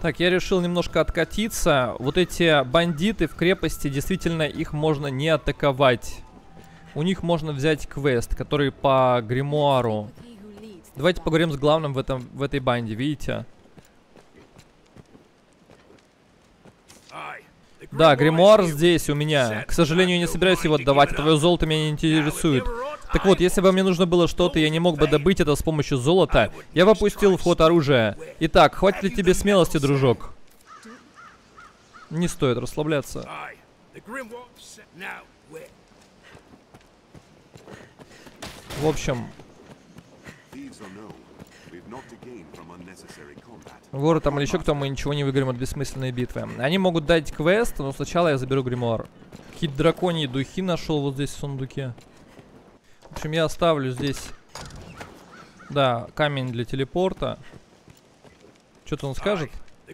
Так, я решил немножко откатиться. Вот эти бандиты в крепости, действительно, их можно не атаковать. У них можно взять квест, который по гримуару. Давайте поговорим с главным в этой банде, видите? Да, гримуар здесь у меня. К сожалению, не собираюсь его отдавать, твое золото меня не интересует. Так вот, если бы мне нужно было что-то, я не мог бы добыть это с помощью золота, я бы опустил в ход оружие. Итак, хватит ли тебе смелости, дружок? Не стоит расслабляться. В общем... Воры там или еще кто, мы ничего не выиграем от бессмысленной битвы. Они могут дать квест, но сначала я заберу гримуар. Какие-то драконьи духи нашел вот здесь в сундуке. В общем, я оставлю здесь, да, камень для телепорта. Что-то он скажет?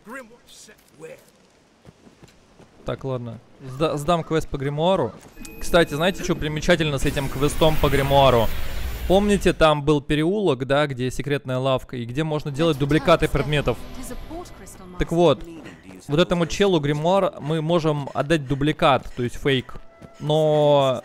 Так, ладно. Сдам квест по гримуару. Кстати, знаете, что примечательно с этим квестом по гримуару? Помните, там был переулок, да, где секретная лавка, и где можно делать дубликаты предметов. Так вот, вот этому челу гримуар мы можем отдать дубликат, то есть фейк. Но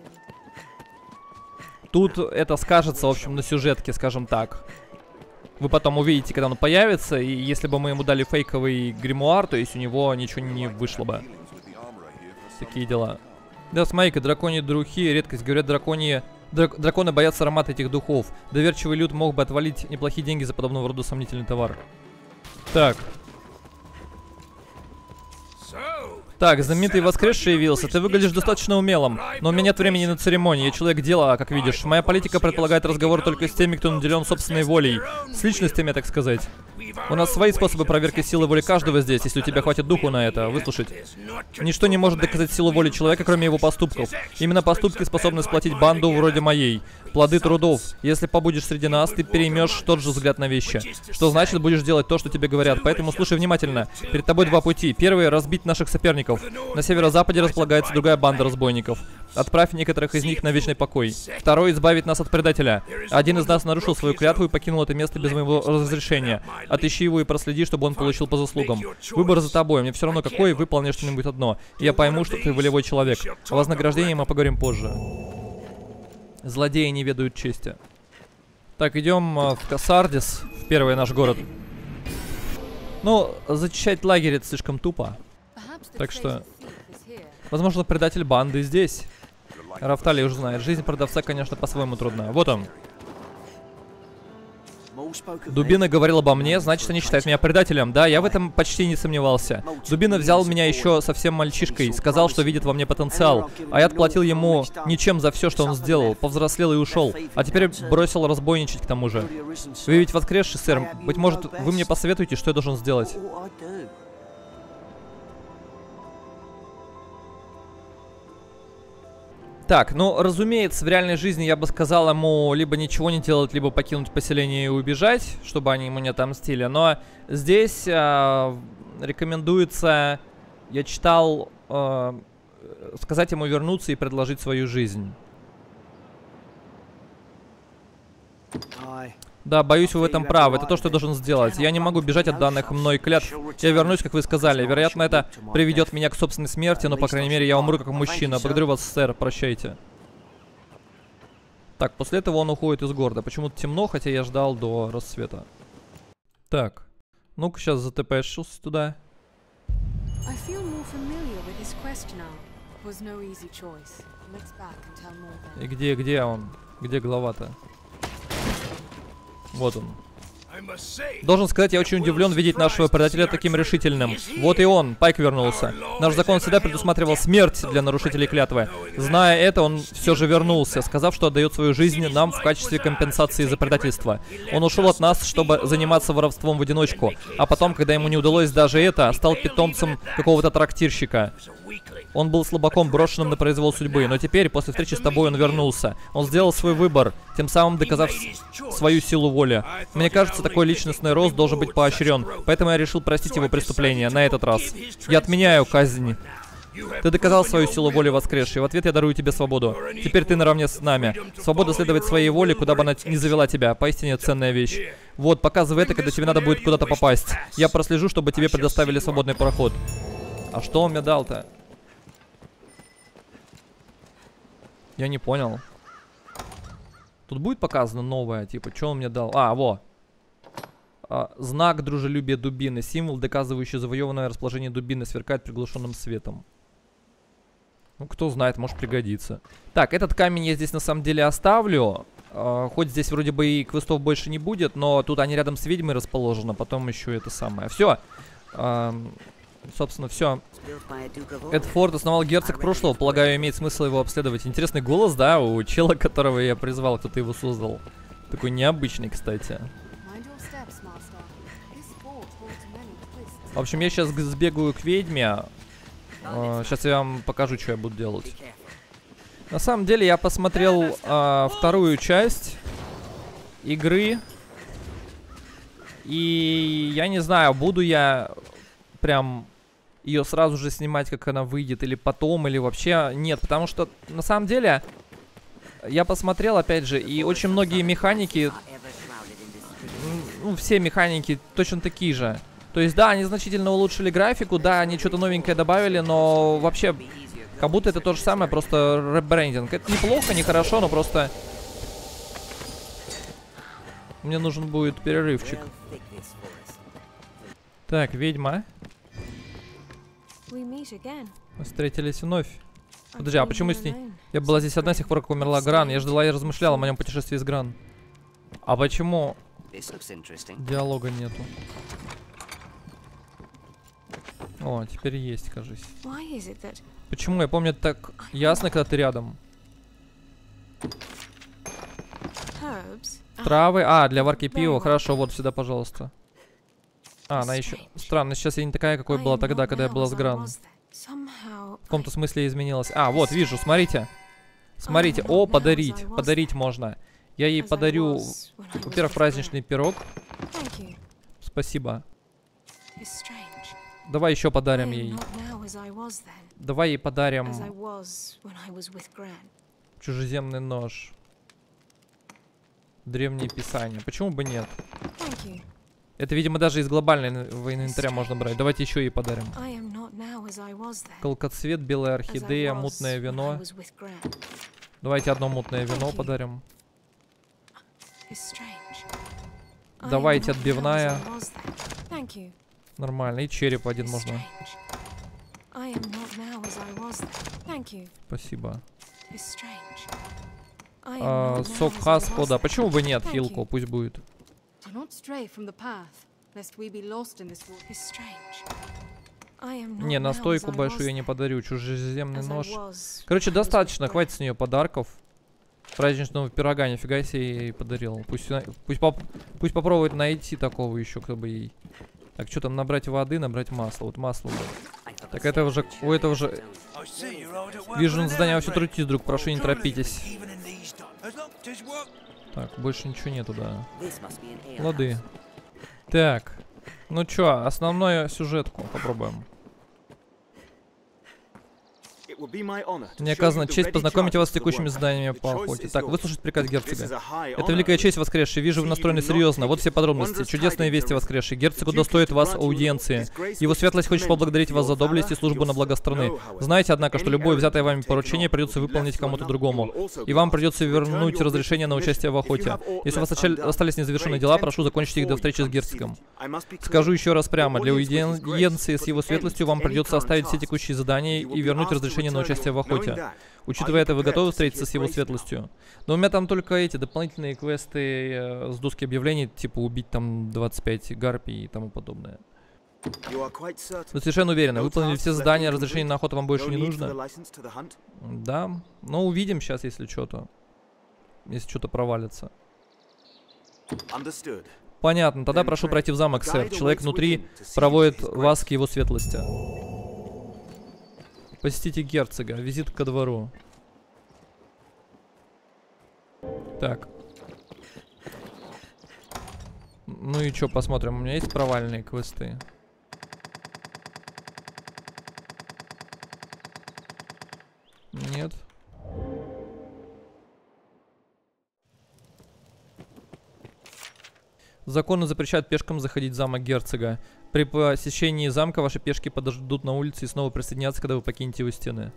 тут это скажется, в общем, на сюжетке, скажем так. Вы потом увидите, когда он появится, и если бы мы ему дали фейковый гримуар, то есть у него ничего не вышло бы. Такие дела. Да, смотри-ка, драконьи духи, редкость, говорят, драконы боятся аромата этих духов. Доверчивый люд мог бы отвалить неплохие деньги за подобного рода сомнительный товар. Так. Так, знаменитый воскресший явился. Ты выглядишь достаточно умелым, но у меня нет времени на церемонии. Я человек дела, как видишь. Моя политика предполагает разговор только с теми, кто наделен собственной волей. С личностями, так сказать. У нас свои способы проверки силы воли каждого здесь, если у тебя хватит духу на это. Выслушать. Ничто не может доказать силу воли человека, кроме его поступков. Именно поступки способны сплотить банду вроде моей. Плоды трудов. Если побудешь среди нас, ты переймешь тот же взгляд на вещи. Что значит, будешь делать то, что тебе говорят. Поэтому слушай внимательно. Перед тобой два пути. Первый — разбить наших соперников. На северо-западе располагается другая банда разбойников. Отправь некоторых из них на вечный покой. Второй — избавить нас от предателя. Один из нас нарушил свою клятву и покинул это место без моего разрешения. Отыщи его и проследи, чтобы он получил по заслугам. Выбор за тобой. Мне все равно какой, выполни что-нибудь одно. И я пойму, что ты волевой человек. О вознаграждении мы поговорим позже. Злодеи не ведают чести. Так, идем в Касардис, в первый наш город. Ну, зачищать лагерь — это слишком тупо. Так что, возможно, предатель банды здесь. Рафтали уже знает. Жизнь продавца, конечно, по-своему трудна. Вот он. Дубина говорил обо мне, значит, они считают меня предателем. Да, я в этом почти не сомневался. Дубина взял меня еще совсем мальчишкой, сказал, что видит во мне потенциал. А я отплатил ему ничем за все, что он сделал. Повзрослел и ушел. А теперь бросил разбойничать к тому же. Вы ведь воскресший, сэр. Быть может, вы мне посоветуете, что я должен сделать? Так, ну, разумеется, в реальной жизни я бы сказал ему либо ничего не делать, либо покинуть поселение и убежать, чтобы они ему не отомстили. Но здесь рекомендуется, я читал, сказать ему вернуться и предложить свою жизнь. Да, боюсь, вы в этом правы. Это то, что я должен сделать. Я не могу бежать от данных мной клятв. Я вернусь, как вы сказали. Вероятно, это приведет меня к собственной смерти, но, по крайней мере, я умру как мужчина. Благодарю вас, сэр. Прощайте. Так, после этого он уходит из города. Почему-то темно, хотя я ждал до рассвета. Так. Ну-ка, сейчас затпшился туда. И где он? Где глава-то? Вот он. Должен сказать, я очень удивлен видеть нашего предателя таким решительным. Вот и он, Пайк вернулся. Наш закон всегда предусматривал смерть для нарушителей клятвы. Зная это, он все же вернулся, сказав, что отдает свою жизнь нам в качестве компенсации за предательство. Он ушел от нас, чтобы заниматься воровством в одиночку. А потом, когда ему не удалось даже это, стал питомцем какого-то трактирщика. Он был слабаком, брошенным на произвол судьбы, но теперь, после встречи с тобой, он вернулся. Он сделал свой выбор, тем самым доказав свою силу воли. Мне кажется, такой личностный рост должен быть поощрен, поэтому я решил простить его преступление на этот раз. Я отменяю казнь Ты доказал свою силу воли воскресшей. В ответ я дарую тебе свободу. Теперь ты наравне с нами. Свобода следовать своей воле, куда бы она ни завела тебя. Поистине ценная вещь. Вот, показывай это, когда тебе надо будет куда-то попасть. Я прослежу, чтобы тебе предоставили свободный проход. А что он мне дал-то? Я не понял. Тут будет показано новое, типа, что он мне дал? А, во. Знак дружелюбия дубины. Символ, доказывающий завоеванное расположение дубины, сверкает приглушенным светом. Ну, кто знает, может пригодится. Так, этот камень я здесь на самом деле оставлю. Хоть здесь вроде бы и квестов больше не будет, но тут они рядом с ведьмой расположены. Потом еще это самое. Все. Собственно, все. Этот форт основал герцог прошлого. Полагаю, имеет смысл его обследовать. Интересный голос, да, у чела, которого я призвал. Кто-то его создал. Такой необычный, кстати. В общем, я сейчас сбегаю к ведьме. Сейчас я вам покажу, что я буду делать. На самом деле, я посмотрел вторую часть игры. И я не знаю, буду я прям ее сразу же снимать, как она выйдет, или потом, или вообще нет. Потому что, на самом деле, я посмотрел, опять же, и очень многие механики, ну, все механики точно такие же. То есть, да, они значительно улучшили графику, да, они что-то новенькое добавили, но вообще, как будто это то же самое, просто ребрендинг. Это неплохо, не хорошо, но просто мне нужен будет перерывчик. Так, ведьма. Мы встретились вновь. Подожди, а почему с ней? Я была здесь одна с тех пор, как умерла Гран. Я ждала и размышляла о моем путешествии с Гран. А почему диалога нету? О, теперь есть, кажись. Почему? Я помню, это так ясно, когда ты рядом. Травы. А, для варки пива. Хорошо, вот сюда, пожалуйста. А, она еще... Странно, сейчас я не такая, какой была тогда, когда я была с Гран. В каком-то смысле изменилась. А, вот, вижу, смотрите. Смотрите. О, подарить. Подарить можно. Я ей подарю, во-первых, праздничный пирог. Спасибо. Давай еще подарим ей. Давай ей подарим чужеземный нож. Древние писания. Почему бы нет? Это, видимо, даже из глобального инвентаря можно брать. Давайте еще ей подарим. Колкоцвет, белая орхидея, мутное вино. Давайте одно мутное вино подарим. Давайте отбивная. Нормально. И череп один можно. Спасибо. Сок Хаспода. Почему бы нет? Хилку, пусть будет. Не, настойку большую я не подарю. Чужеземный нож. Короче, достаточно. Хватит с нее подарков. Праздничного пирога нифига себе я ей подарил. Пусть попробует найти такого еще, кто бы ей. Так, что там, набрать воды, набрать масло. Вот масло. Так это уже, у этого же... Вижу на задание, все трудитесь, друг, прошу, не торопитесь. Так, больше ничего нету, да. Лады. Так, ну чё, основную сюжетку попробуем. Мне оказана честь познакомить вас с текущими заданиями по охоте. Так, выслушать приказ герцога. Это великая честь, воскресший. Вижу, вы настроены серьезно. Вот все подробности. Чудесные вести, воскресший. Герцог удостоит вас аудиенции. Его светлость хочет поблагодарить вас за доблесть и службу на благо страны. Знаете, однако, что любое взятое вами поручение придется выполнить кому-то другому. И вам придется вернуть разрешение на участие в охоте. Если у вас остались незавершенные дела, прошу закончить их до встречи с герцогом. Скажу еще раз прямо. Для аудиенции с его светлостью вам придется оставить все текущие задания и вернуть разрешение на участие в охоте. Учитывая это, вы готовы встретиться с его светлостью? Но у меня там только эти дополнительные квесты с доски объявлений, типа убить там 25 гарпий и тому подобное. Вы совершенно уверены, выполнили все задания, разрешение на охоту вам больше не нужно? Да, но увидим сейчас, если что-то. Если что-то провалится. Понятно, тогда прошу пройти в замок, сэр. Человек внутри проводит вас к его светлости. Посетите герцога. Визит ко двору. Так. Ну и что, посмотрим. У меня есть провальные квесты. Нет. Законы запрещают пешкам заходить в замок герцога. При посещении замка ваши пешки подождут на улице и снова присоединятся, когда вы покинете его стены.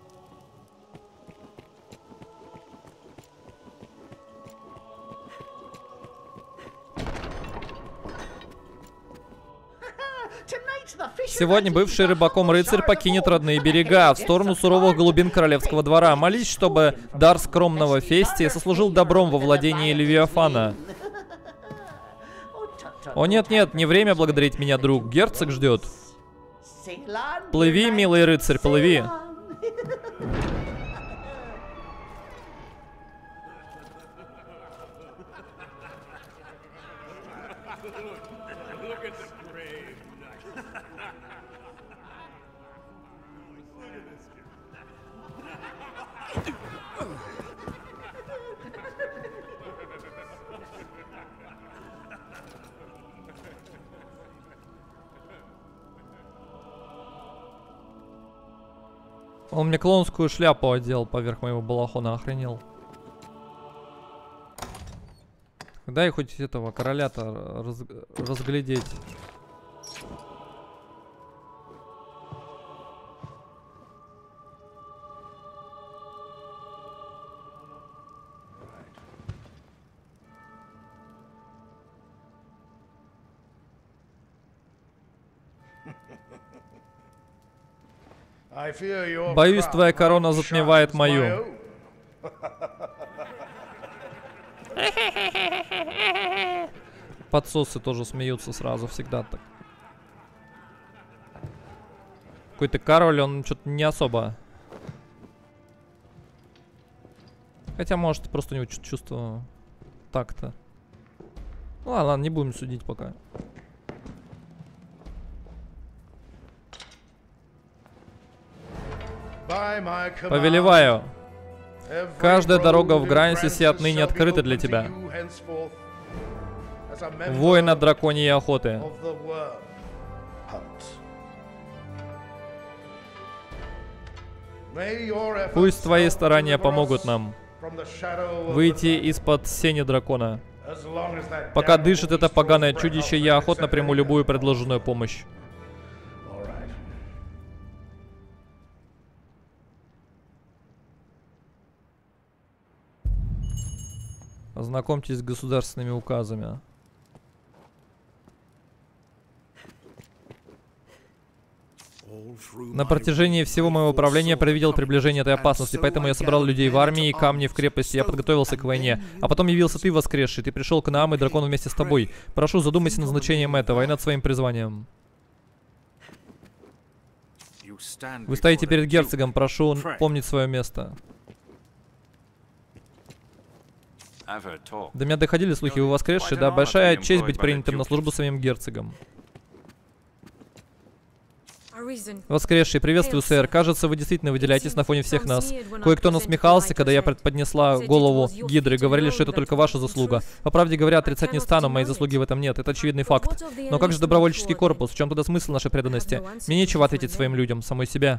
Сегодня бывший рыбаком рыцарь покинет родные берега в сторону суровых глубин королевского двора. Молись, чтобы дар скромного Фестия сослужил добром во владении Левиафана. О нет-нет, не время благодарить меня, друг. Герцог ждет. Плыви, милый рыцарь, плыви. Он мне клоунскую шляпу одел поверх моего балахона, охренел. Дай хоть этого короля-то разглядеть. Боюсь, твоя корона затмевает мою. Подсосы тоже смеются сразу, всегда так. Какой-то король, он что-то не особо. Хотя, может, просто у него чувство так-то. Ну ладно, не будем судить пока. Повелеваю. Каждая дорога в Грансисе отныне открыта для тебя. Воин от драконьей охоты. Пусть твои старания помогут нам выйти из-под сени дракона. Пока дышит это поганое чудище, я охотно приму любую предложенную помощь. Ознакомьтесь с государственными указами. На протяжении всего моего правления предвидел приближение этой опасности, поэтому я собрал людей в армии и камни в крепости, я подготовился к войне. А потом явился ты, воскресший, ты пришел к нам, и дракон вместе с тобой. Прошу, задумайся над значением этого и над своим призванием. Вы стоите перед герцогом, прошу помнить свое место. До меня доходили слухи, вы воскресший, да, большая честь быть принятым на службу своим герцогом. Воскресший, приветствую, сэр. Кажется, вы действительно выделяетесь на фоне всех нас. Кое-кто насмехался, когда я поднесла голову Гидры. Говорили, что это только ваша заслуга. По правде говоря, отрицать не стану, моей заслуги в этом нет. Это очевидный факт. Но как же добровольческий корпус? В чем тогда смысл нашей преданности? Мне нечего ответить своим людям, самой себе.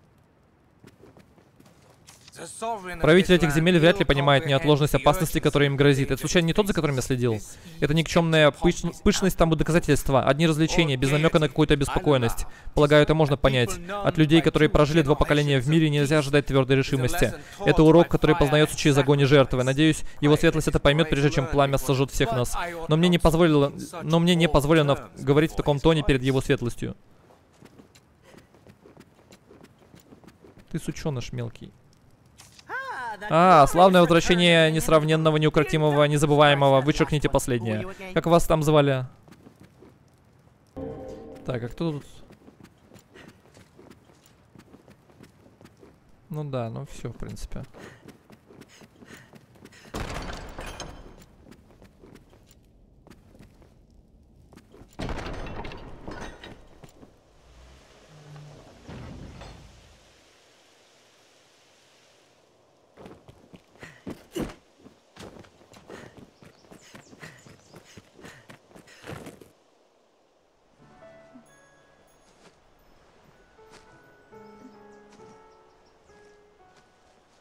Правитель этих земель вряд ли понимает неотложность опасности, которая им грозит. Это случайно не тот, за которым я следил? Это никчемная пышность тому доказательства. Одни развлечения, без намека на какую-то обеспокоенность. Полагаю, это можно понять. От людей, которые прожили 2 поколения в мире, нельзя ожидать твердой решимости. Это урок, который познается через огонь и жертвы. Надеюсь, его светлость это поймет, прежде чем пламя сожжет всех нас. Но мне не позволено говорить в таком тоне перед его светлостью. Ты сученыш мелкий. А, славное возвращение несравненного, неукротимого, незабываемого. Вычеркните последнее. Как вас там звали? Так, а кто тут? Ну да, ну все, в принципе.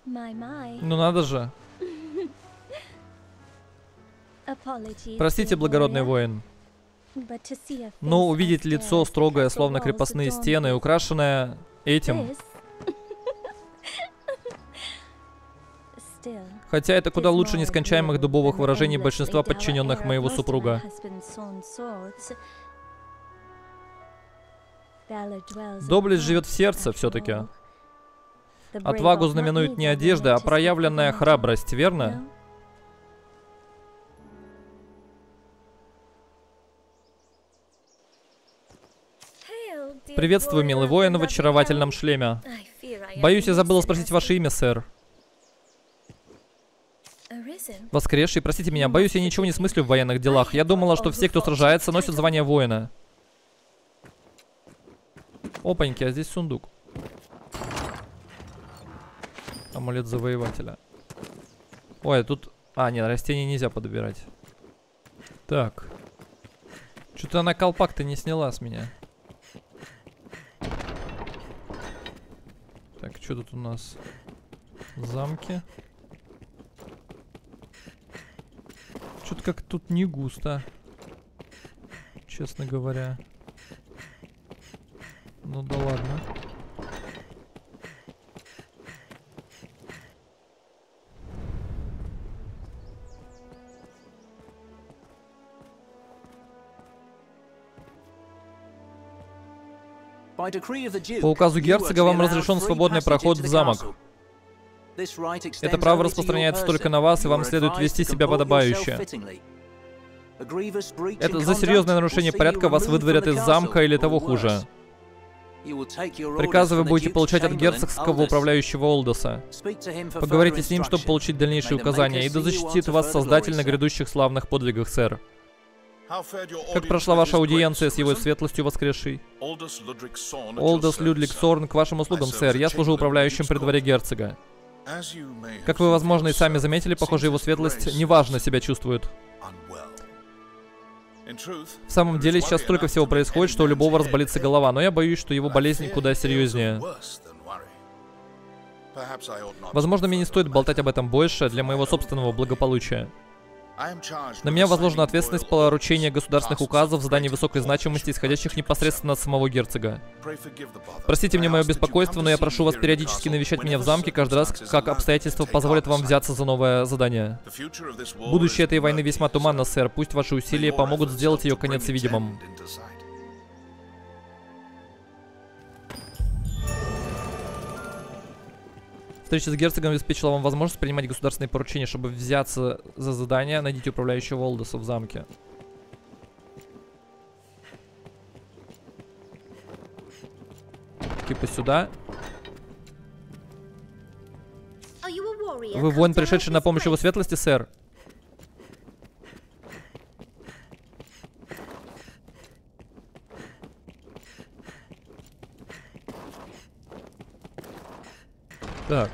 Ну надо же. Простите, благородный воин. Но увидеть лицо строгое, словно крепостные стены, украшенное этим... Хотя это куда лучше нескончаемых дубовых выражений большинства подчиненных моего супруга. Доблесть живет в сердце все-таки. Отвагу знаменует не одежда, а проявленная храбрость, верно? Приветствую, милый воин, в очаровательном шлеме. Боюсь, я забыла спросить ваше имя, сэр. Воскресший, простите меня, боюсь, я ничего не смыслю в военных делах. Я думала, что все, кто сражается, носят звание воина. Опаньки, а здесь сундук. Амулет завоевателя. Ой, тут... А, нет, растения нельзя подбирать. Так. Что-то она колпак-то не сняла с меня. Так, что тут у нас? Замки. Что-то как тут не густо. Честно говоря. Ну да ладно. По указу герцога вам разрешен свободный проход в замок. Это право распространяется только на вас, и вам следует вести себя подобающе. Это за серьезное нарушение порядка вас выдворят из замка или того хуже. Приказы вы будете получать от герцогского управляющего Олдоса. Поговорите с ним, чтобы получить дальнейшие указания, и да защитит вас Создатель на грядущих славных подвигах, сэр. Как прошла ваша аудиенция с его светлостью воскресшей? Олдос Людлик Сорн, к вашим услугам, сэр. Я служу управляющим при дворе герцога. Как вы, возможно, и сами заметили, похоже, его светлость неважно себя чувствует. В самом деле, сейчас столько всего происходит, что у любого разболится голова, но я боюсь, что его болезнь куда серьезнее. Возможно, мне не стоит болтать об этом больше для моего собственного благополучия. На меня возложена ответственность поручения государственных указов в задании высокой значимости, исходящих непосредственно от самого герцога. Простите мне мое беспокойство, но я прошу вас периодически навещать меня в замке каждый раз, как обстоятельства позволят вам взяться за новое задание. Будущее этой войны весьма туманно, сэр. Пусть ваши усилия помогут сделать ее конец видимым. Встреча с герцогом обеспечила вам возможность принимать государственные поручения, чтобы взяться за задание. Найдите управляющего Олдоса в замке. Типа сюда. Вы воин, пришедший на помощь его светлости, сэр? Так.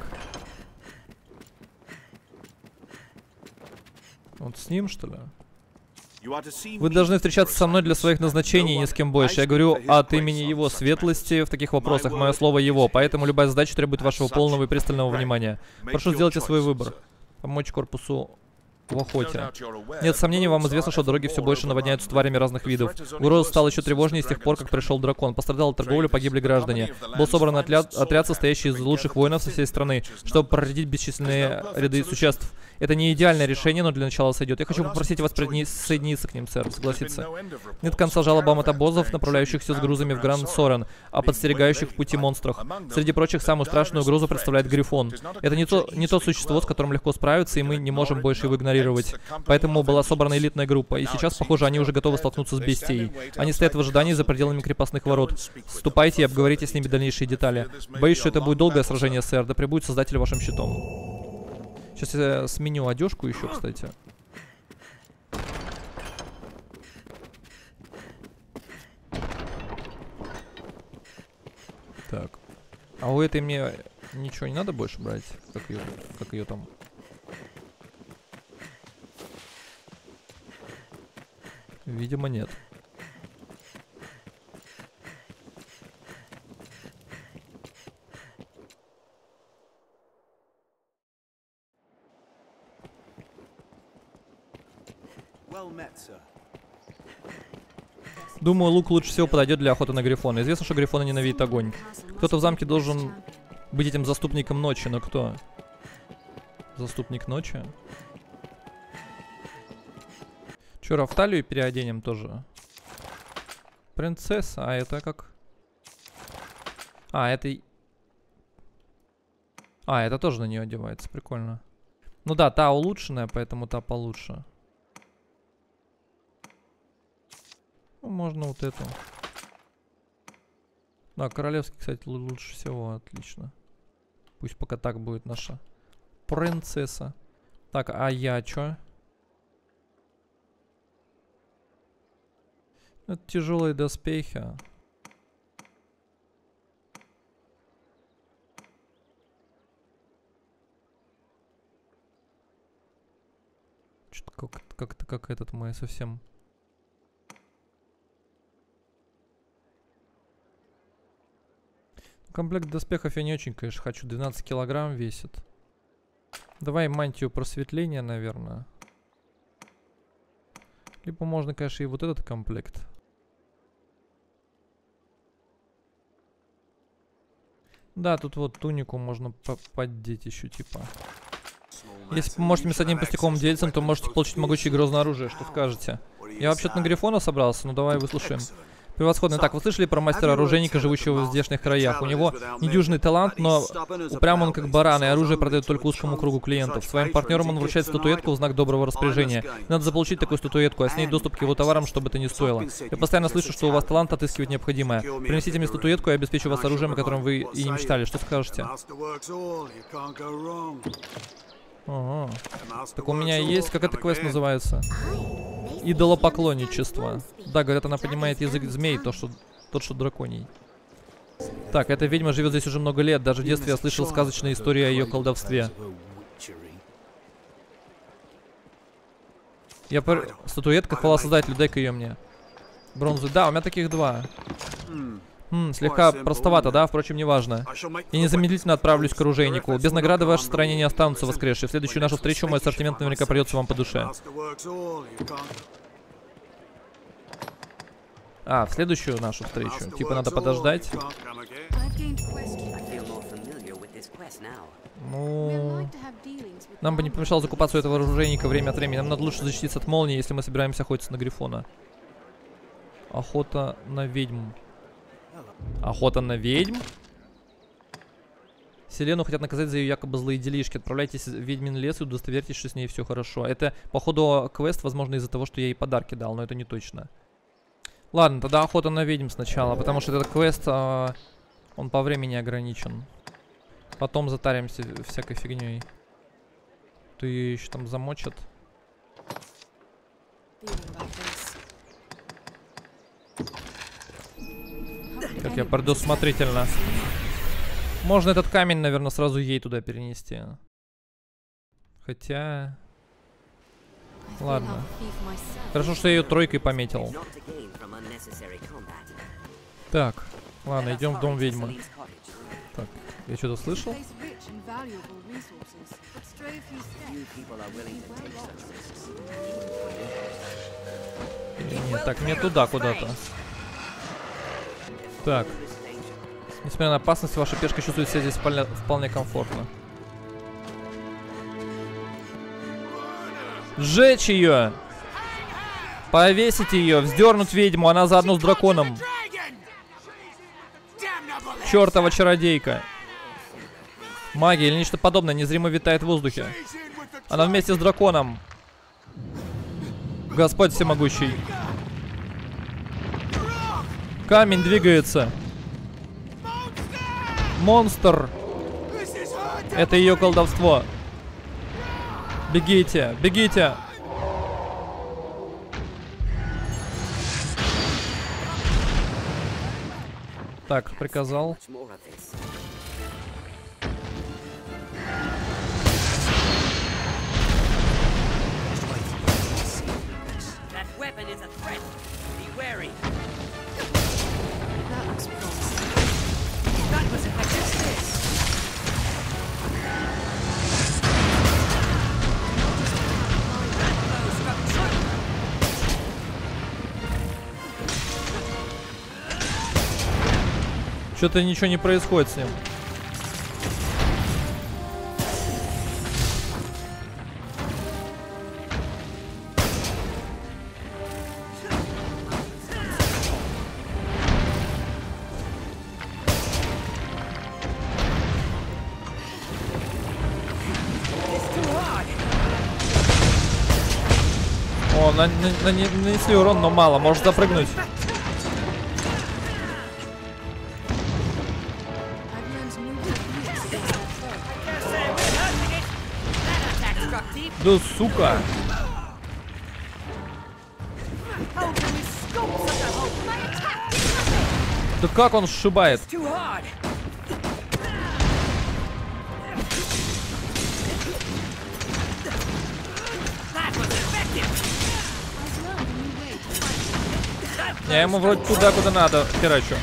Вот с ним, что ли? Вы должны встречаться со мной для своих назначений и ни с кем больше. Я говорю от имени его светлости в таких вопросах. Мое слово его. Поэтому любая задача требует вашего полного и пристального внимания. Прошу, сделайте свой выбор. Помочь корпусу в охоте. Нет сомнений, вам известно, что дороги все больше наводняются тварями разных видов. Угроза стала еще тревожнее с тех пор, как пришел дракон. Пострадала торговля, погибли граждане. Был собран отряд, состоящий из лучших воинов со всей страны, чтобы проредить бесчисленные ряды существ. Это не идеальное решение, но для начала сойдет. Я хочу попросить вас присоединиться к ним, сэр, согласиться. Нет конца жалобам от обозов, направляющихся с грузами в Гранд Сорен, а подстерегающих в пути монстрах. Среди прочих, самую страшную угрозу представляет Грифон. Это не то существо, с которым легко справиться, и мы не можем больше его игнорировать. Поэтому была собрана элитная группа, и сейчас, похоже, они уже готовы столкнуться с бестией. Они стоят в ожидании за пределами крепостных ворот. Вступайте и обговорите с ними дальнейшие детали. Боюсь, что это будет долгое сражение, сэр, да пребудет Создатель вашим щитом. Сейчас я сменю одежку еще, кстати. Так. А у этой мне ничего не надо больше брать? Как ее там? Видимо, нет. Думаю, лук лучше всего подойдет для охоты на грифона. Известно, что грифоны ненавидят огонь. Кто-то в замке должен быть этим заступником ночи, но кто? Заступник ночи? Че, Рафталию переоденем тоже? Принцесса, а это как? А, это... А, это тоже на нее одевается, прикольно. Ну да, та улучшенная, поэтому та получше. Ну, можно вот эту. Да, королевский, кстати, лучше всего, отлично. Пусть пока так будет наша принцесса. Так, а я чё? Это тяжелые доспехи. Что-то как-то как этот мой совсем. Комплект доспехов я не очень, конечно, хочу. 12 килограмм весит. Давай мантию просветления, наверное. Либо можно, конечно, и вот этот комплект. Да, тут вот тунику можно поддеть еще, типа. Если поможете мне с одним пустяковым дельцем, то можете получить могучее и грозное оружие. Что скажете? Я вообще-то на Грифона собрался, ну давай выслушаем. Превосходно. Так, вы слышали про мастера-оружейника, живущего в здешних краях? У него недюжный талант, но упрям он как баран, и оружие продает только узкому кругу клиентов. Своим партнерам он вручает статуэтку в знак доброго распоряжения. Надо заполучить такую статуэтку, а с ней доступ к его товарам, чтобы это не стоило. Я постоянно слышу, что у вас талант отыскивать необходимое. Принесите мне статуэтку, и я обеспечу вас оружием, о котором вы и не мечтали. Что скажете? Ага. Так у меня есть, как это квест называется? Идолопоклонничество. Да, говорят, она понимает язык змей, тот, что драконий. Так, эта ведьма живет здесь уже много лет. Даже в детстве я слышал сказочные истории о ее колдовстве. Статуэтка, хвала создателю, дай-ка ее мне. Бронзу. Да, у меня таких два. Слегка простовато, да? Впрочем, неважно. Я незамедлительно отправлюсь к оружейнику. Без награды в вашей стране не останутся воскресшие. В следующую нашу встречу мой ассортимент наверняка придется вам по душе. А, в следующую нашу встречу. Типа надо подождать. Ну... Нам бы не помешало закупаться у этого оружейника время от времени. Нам надо лучше защититься от молнии, если мы собираемся охотиться на Грифона. Охота на ведьм. Охота на ведьм? Селену хотят наказать за ее якобы злые делишки. Отправляйтесь в ведьмин лес и удостоверьтесь, что с ней все хорошо. Это, походу, квест, возможно, из-за того, что я ей подарки дал, но это не точно. Ладно, тогда охота на ведьм сначала, потому что этот квест, он по времени ограничен. Потом затаримся всякой фигней. Ты еще там замочат. Как я предусмотрительно. Можно этот камень, наверное, сразу ей туда перенести. Хотя... Ладно. Хорошо, что я ее тройкой пометил. Так, ладно, идем в дом ведьмы. Так, я что-то слышал? Нет, так, мне туда куда-то. Так. Несмотря на опасность, ваша пешка чувствует себя здесь вполне комфортно. Сжечь ее! Повесить ее, вздернуть ведьму, она заодно с драконом. Чертова чародейка. Магия или нечто подобное незримо витает в воздухе. Она вместе с драконом. Господь всемогущий. Камень двигается. Монстр. Это ее колдовство. Бегите, бегите. Так, приказал. Что-то ничего не происходит с ним. О, нанесли урон, но мало. Может запрыгнуть. Да сука. Да как он сшибает? Я ему вроде туда, куда надо, херачу.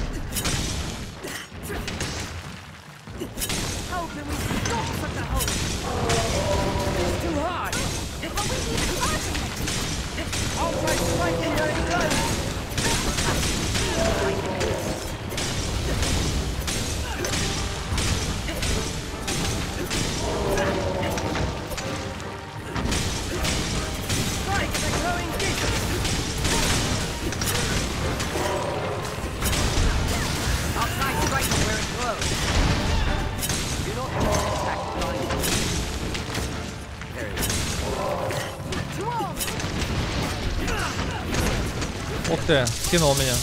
Ух ты, скинул меня.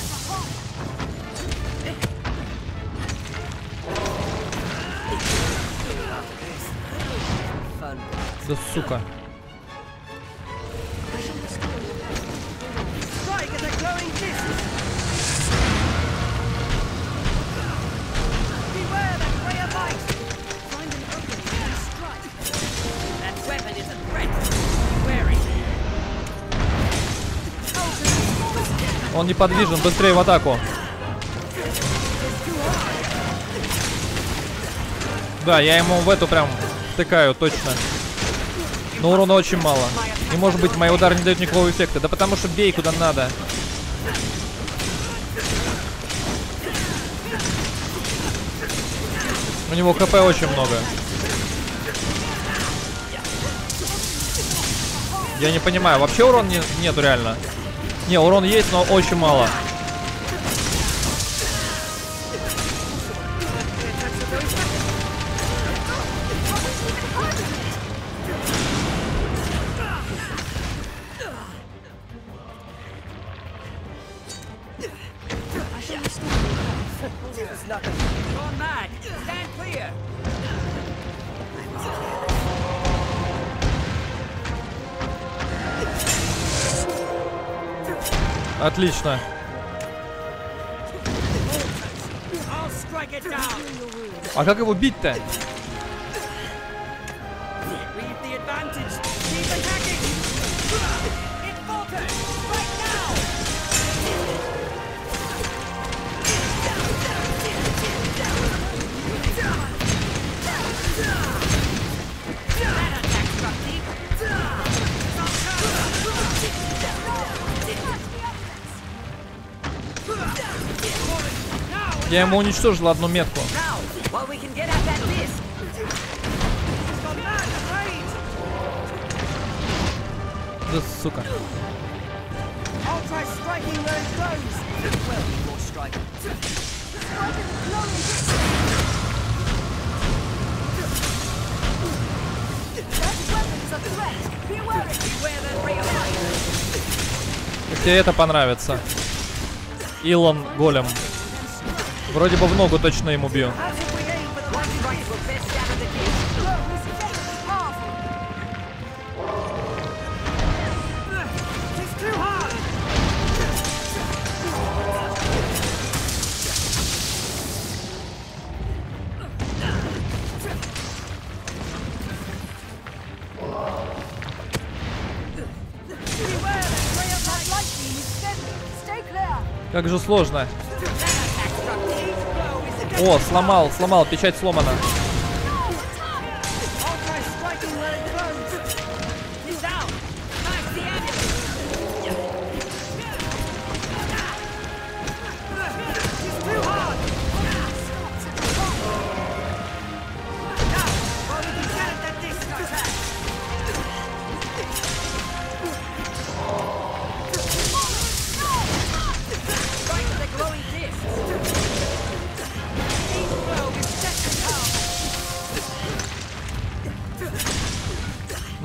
Да сука. Он неподвижен, быстрее в атаку. Да, я ему в эту прям втыкаю, точно. Но урона очень мало. И может быть мои удары не дают никакого эффекта. Да потому что бей куда надо. У него хп очень много. Я не понимаю, вообще урон нету реально? Не, урон есть, но очень мало. Отлично. А как его бить-то? Я ему уничтожил одну метку. Да сука. Тебе это понравится. Илон Голем. Вроде бы в ногу точно ему бью. Как же сложно. О, сломал, печать сломана.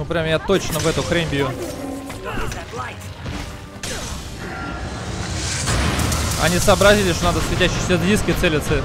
прям я точно в эту хрень бью. Они сообразили, что надо светящиеся диски целиться.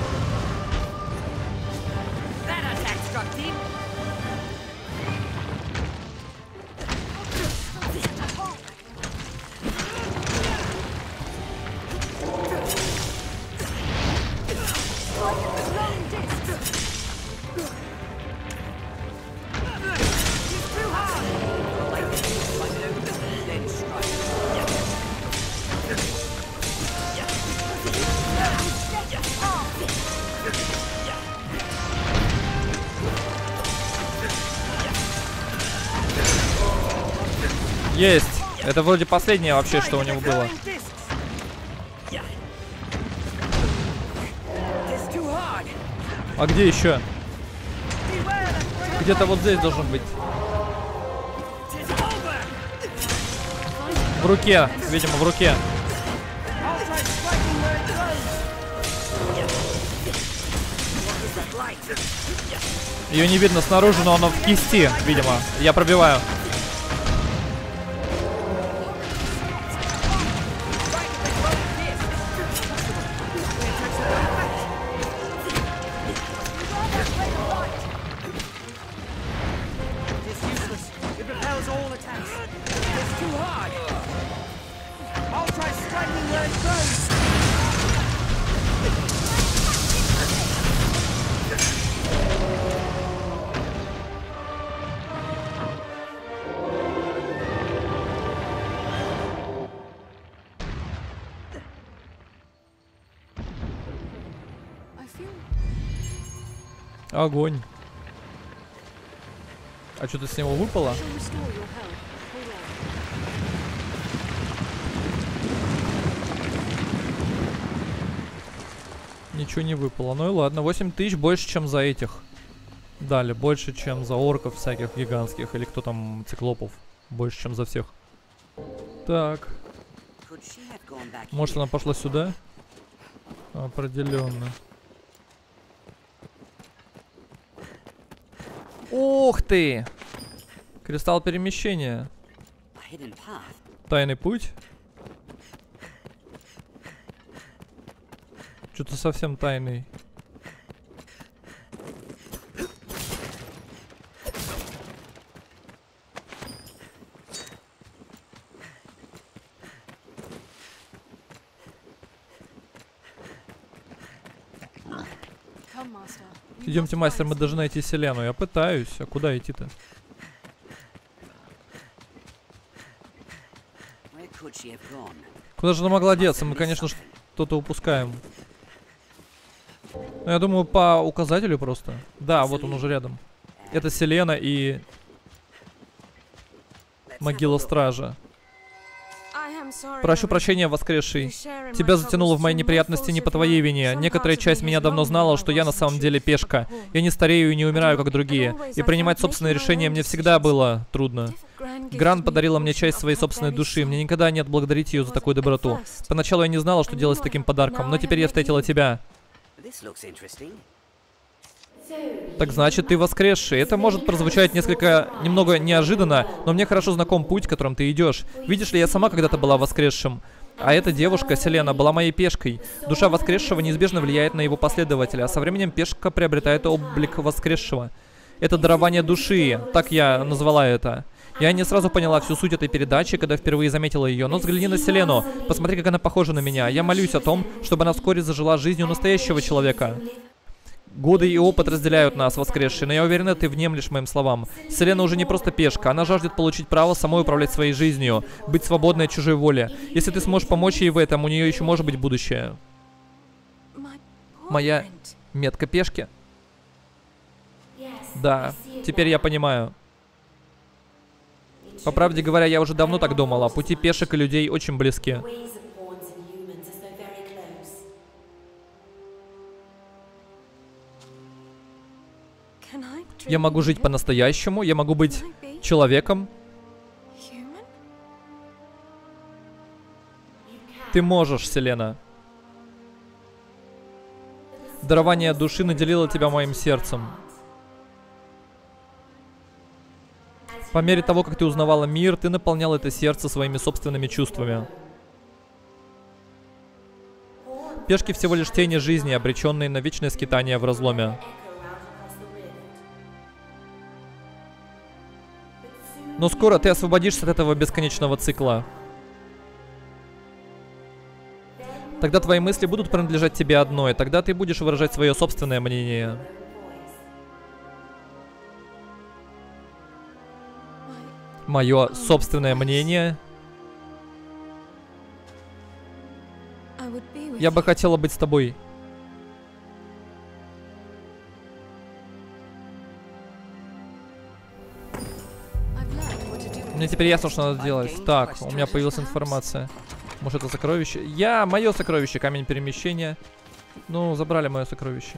Есть. Это вроде последнее вообще, что у него было. А где еще? Где-то вот здесь должен быть. В руке, видимо, в руке. Ее не видно снаружи, но она в кисти, видимо. Я пробиваю. Огонь. А что-то с него выпало? Ничего не выпало. Ну и ладно, 8000 больше, чем за этих. Дали, больше, чем за орков всяких гигантских. Или кто там, циклопов. Больше, чем за всех. Так. Может, она пошла сюда? Определенно. Ух ты! Кристалл перемещения. Тайный путь. Что-то совсем тайный. Идемте, мастер, мы должны найти Селену. Я пытаюсь. А куда идти-то? Куда же она могла деться? Мы, конечно, что-то упускаем. Но я думаю, по указателю просто. Да, вот он уже рядом. Это Селена и могила стража. Прошу прощения, воскресший. Тебя затянуло в мои неприятности не по твоей вине. Некоторая часть меня давно знала, что я на самом деле пешка. Я не старею и не умираю, как другие. И принимать собственные решения мне всегда было трудно. Гран подарила мне часть своей собственной души. Мне никогда не отблагодарить ее за такую доброту. Поначалу я не знала, что делать с таким подарком, но теперь я встретила тебя. Так значит, ты воскресший. Это может прозвучать немного неожиданно, но мне хорошо знаком путь, которым ты идешь. Видишь ли, я сама когда-то была воскресшим. А эта девушка, Селена, была моей пешкой. Душа воскресшего неизбежно влияет на его последователя, а со временем пешка приобретает облик воскресшего. Это дарование души, так я назвала это. Я не сразу поняла всю суть этой передачи, когда впервые заметила ее, но взгляни на Селену, посмотри, как она похожа на меня. Я молюсь о том, чтобы она вскоре зажила жизнью настоящего человека. Годы и опыт разделяют нас, воскресший, но я уверена, ты внемлешь моим словам. Селена уже не просто пешка, она жаждет получить право самой управлять своей жизнью, быть свободной от чужой воли. Если ты сможешь помочь ей в этом, у нее еще может быть будущее. Моя метка пешки? Да, теперь я понимаю. По правде говоря, я уже давно так думала. Пути пешек и людей очень близки. Я могу жить по-настоящему, я могу быть человеком. Ты можешь, Селена. Дарование души наделило тебя моим сердцем. По мере того, как ты узнавала мир, ты наполнял это сердце своими собственными чувствами. Пешки всего лишь тени жизни, обреченные на вечное скитание в разломе. Но скоро ты освободишься от этого бесконечного цикла. Тогда твои мысли будут принадлежать тебе одной, тогда ты будешь выражать свое собственное мнение. Мое собственное мнение. Я бы хотела быть с тобой. Мне теперь ясно, что надо делать. Так, у меня появилась информация. Может, это сокровище? Мое сокровище, камень перемещения. Ну, забрали мое сокровище.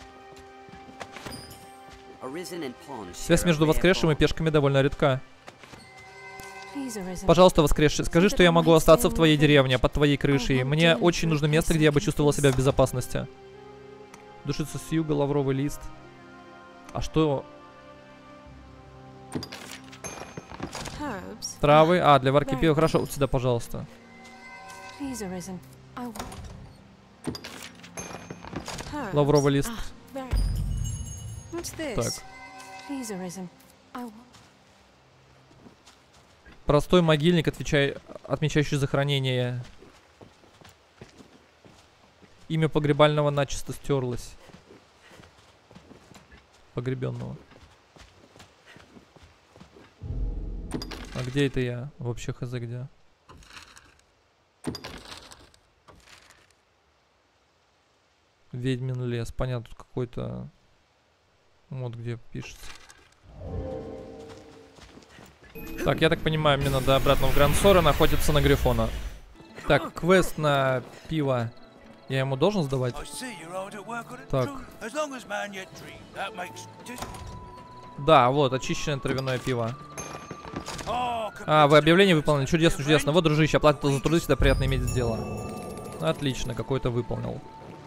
Связь между воскресшим и пешками довольно редка. Пожалуйста, воскресший, скажи, что я могу остаться в твоей деревне, под твоей крышей. Мне очень нужно место, где я бы чувствовала себя в безопасности. Душица с юга, лавровый лист. А что? Травы. А, для варки пива. Хорошо, вот сюда, пожалуйста. Лавровый лист. Так. Простой могильник, отмечающий захоронение. Имя погребального начисто стерлось. Погребенного. А где это я? Вообще хз где? Ведьмин лес. Понятно, тут какой-то... Вот где пишется. Так, я так понимаю, мне надо обратно в Гранд-Сорен охотиться на Грифона. Так, квест на пиво. Я ему должен сдавать? Так. Да, вот, очищенное травяное пиво. А, вы объявление выполнили. Чудесно, чудесно. Вот, дружище, оплата за труды, всегда приятно иметь дело. Отлично, какой-то выполнил.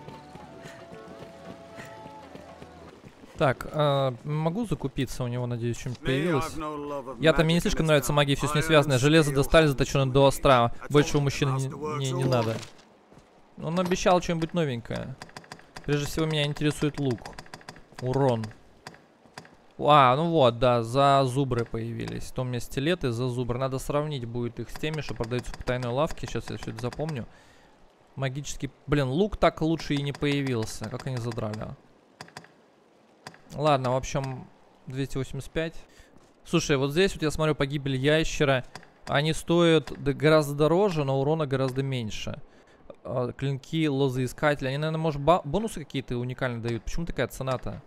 Так, могу закупиться у него, надеюсь, что-нибудь появилось. Я-то мне не слишком нравится магия, все с ней связано. Железо достали, заточено до остра. Больше у мужчин не надо. Он обещал что-нибудь новенькое. Прежде всего, меня интересует лук. Урон. А, ну вот, да, зазубры появились. То у меня стилеты, зазубры. Надо сравнить будет их с теми, что продаются в тайной лавке. Сейчас я все это запомню. Магический... Блин, лук так лучше и не появился. Как они задрали. Ладно, в общем, 285. Слушай, вот здесь вот я смотрю погибель ящера. Они стоят гораздо дороже, но урона гораздо меньше. Клинки, лозоискатели. Они, наверное, может, бонусы какие-то уникальные дают. Почему такая цена-то?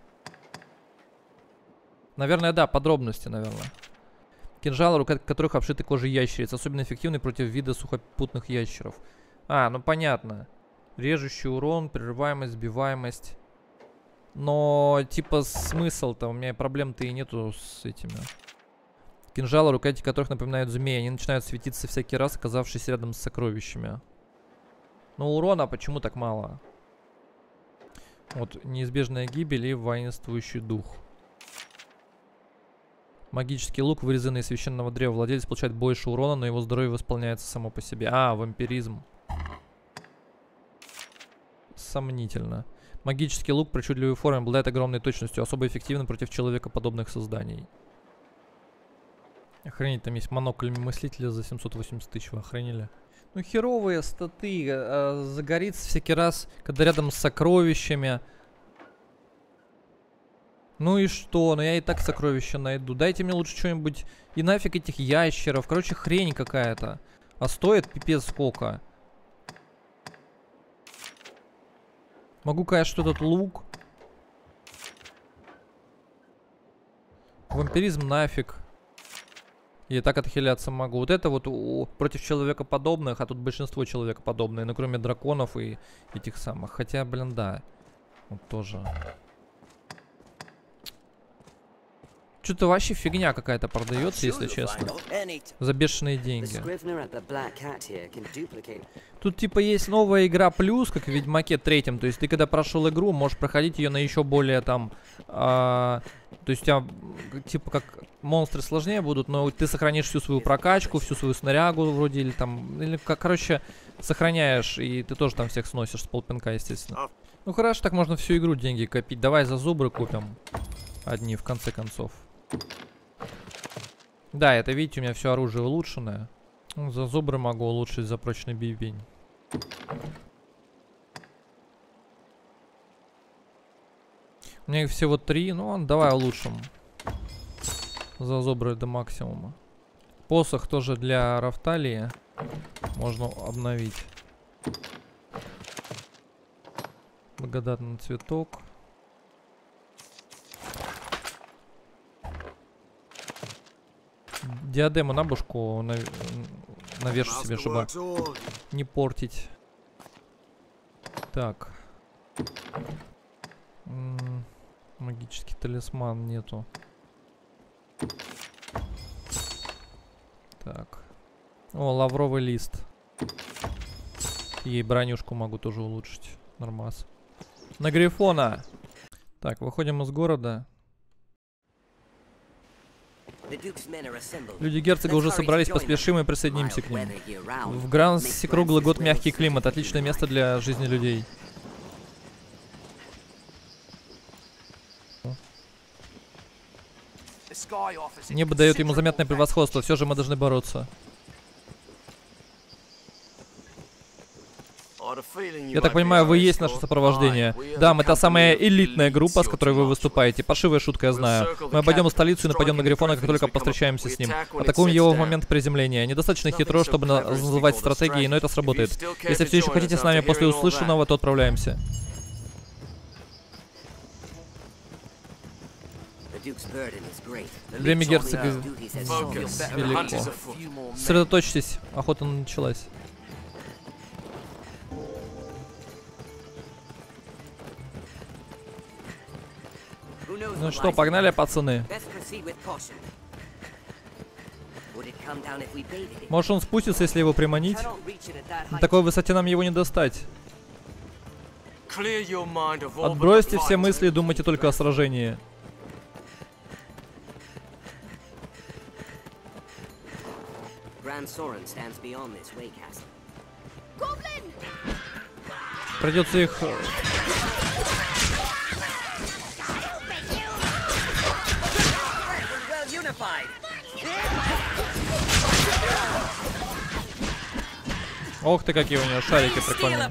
Наверное, да, подробности, наверное. Кинжалы, рука которых обшиты кожей ящериц. Особенно эффективны против вида сухопутных ящеров. А, ну понятно. Режущий урон, прерываемость, сбиваемость. Но, типа, смысл-то, у меня проблем-то и нету с этими. Кинжалы, рукояти которых напоминают змеи. Они начинают светиться всякий раз, оказавшись рядом с сокровищами. Но урона почему так мало? Вот, неизбежная гибель и воинствующий дух. Магический лук, вырезанный из священного древа. Владелец получает больше урона, но его здоровье восполняется само по себе. А, вампиризм. Сомнительно. Магический лук причудливой формы обладает огромной точностью, особо эффективен против человекоподобных созданий. Охренеть, там есть монокль мыслителя за 780 тысяч, вы охренели. Ну херовые статы, загорится всякий раз, когда рядом с сокровищами. Ну и что, ну я и так сокровища найду. Дайте мне лучше что-нибудь, и нафиг этих ящеров, короче хрень какая-то. А стоит пипец сколько. Могу, конечно, этот лук. Вампиризм нафиг. Я и так отхиляться могу. Вот это вот против человекоподобных, а тут большинство человекоподобные. Ну, кроме драконов и этих самых. Хотя, блин, да. Вот тоже. Что-то вообще фигня какая-то продается, если честно. За бешеные деньги. Тут типа есть новая игра плюс, как в Ведьмаке 3. То есть ты когда прошел игру, можешь проходить ее на еще более там... то есть у тебя типа как монстры сложнее будут, но ты сохранишь всю свою прокачку, всю свою снарягу вроде, или там... Или, короче, сохраняешь, и ты тоже там всех сносишь с полпинка, естественно. Ну хорошо, так можно всю игру деньги копить. Давай за зубры купим. Одни, в конце концов. Да, это, видите, у меня все оружие улучшенное. За зубры могу улучшить за прочный бивень. У меня их всего 3, ну давай улучшим. За зубры до максимума. Посох тоже для Рафталии. Можно обновить. Благодатный цветок. Диадему на башку навешу себе, чтобы не портить. Так. Магический талисман нету. Так. О, лавровый лист. И бронюшку могу тоже улучшить. Нормас. На Грифона. Так, выходим из города. Люди герцога уже собрались, поспешим и присоединимся к ним. В Грансе круглый год мягкий климат, отличное место для жизни людей. Небо дает ему заметное превосходство, все же мы должны бороться. Я так понимаю, вы и есть наше сопровождение. Да, мы та самая элитная группа, с которой вы выступаете. Паршивая шутка, я знаю. Мы обойдем столицу и нападем на Грифона, как только повстречаемся с ним. Атакуем его в момент приземления. Недостаточно хитро, чтобы называть стратегией, но это сработает. Если все еще хотите с нами после услышанного, то отправляемся. Время герцога велико. Сосредоточьтесь, охота началась. Ну что, погнали, пацаны. Может, он спустится, если его приманить? На такой высоте нам его не достать. Отбросьте все мысли и думайте только о сражении. Придется их... Ох ты, какие у него шарики прикольные.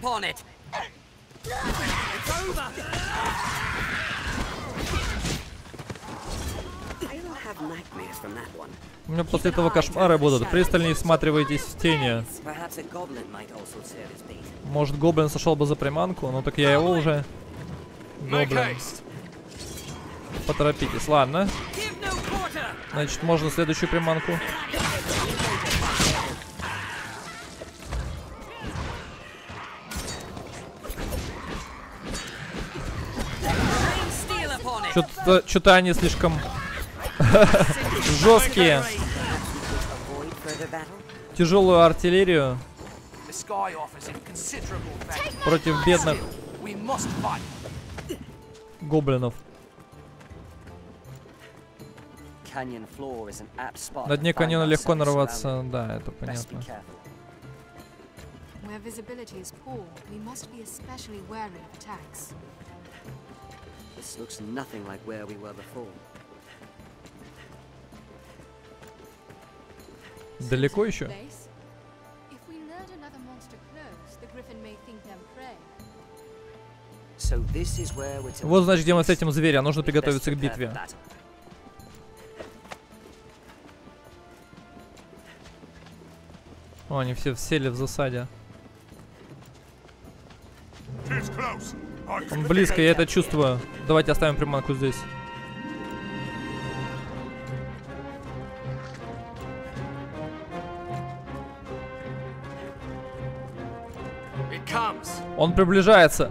У меня после этого кошмары будут. Пристальнее всматривайтесь в тени. Может, гоблин сошел бы за приманку? Ну так я его уже. Гоблин. Поторопитесь, ладно. Значит, можно следующую приманку. Что-то они слишком жесткие. Тяжелую артиллерию против бедных гоблинов. На дне каньона легко нарваться, да, это понятно. Далеко еще? Вот, значит, где мы с этим зверем. Нужно приготовиться к битве. О, они все сели в засаде. Он близко, я это чувствую. Давайте оставим приманку здесь. Он приближается.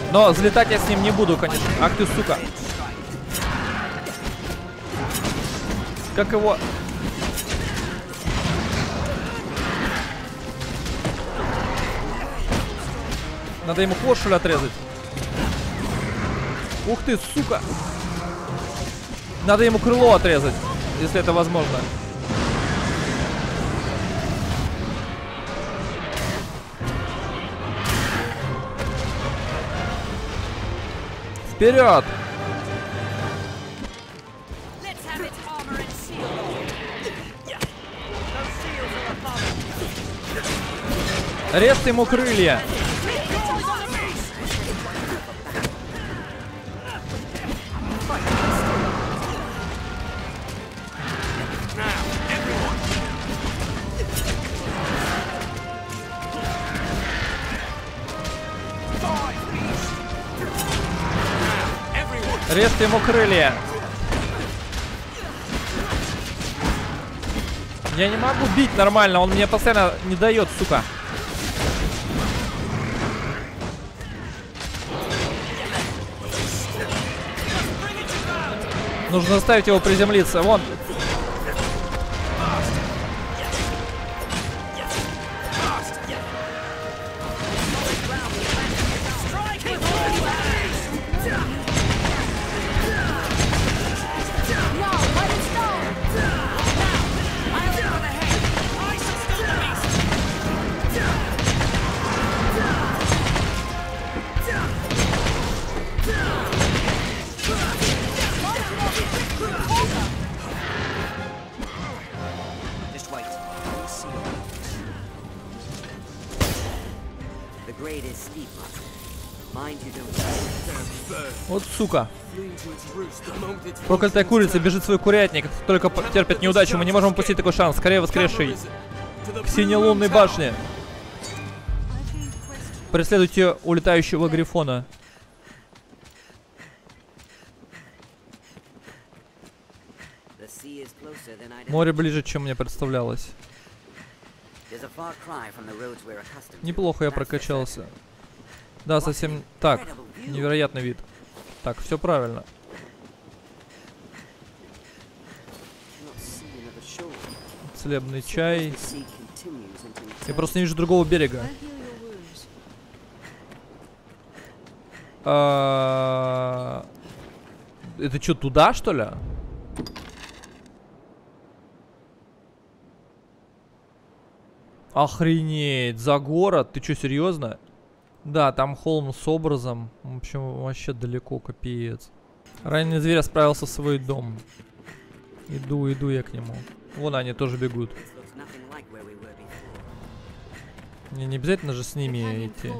Но взлетать я с ним не буду, конечно. Ах ты, сука. Как его... Надо ему хвост, что ли, отрезать? Ух ты, сука! Надо ему крыло отрезать, если это возможно. Вперед! Режь ему крылья! Режьте ему крылья. Я не могу бить нормально, он мне постоянно не дает, сука. Нужно заставить его приземлиться. Вон. Вот сука. Проклятая курица бежит в свой курятник. Только терпит неудачу. Мы не можем упустить такой шанс. Скорее воскресший. К синей лунной башне. Преследуйте улетающего грифона. Море ближе, чем мне представлялось. Неплохо я прокачался. Да, совсем так. Невероятный вид. Так, все правильно. Целебный чай. Я просто не вижу другого берега. Это что, туда, что ли? Охренеть, за город? Ты что, серьезно? Да, там холм с образом. В общем, вообще далеко, капец. Раненый зверь справился в свой дом. Иду я к нему. Вон они тоже бегут. Мне не обязательно же с ними идти.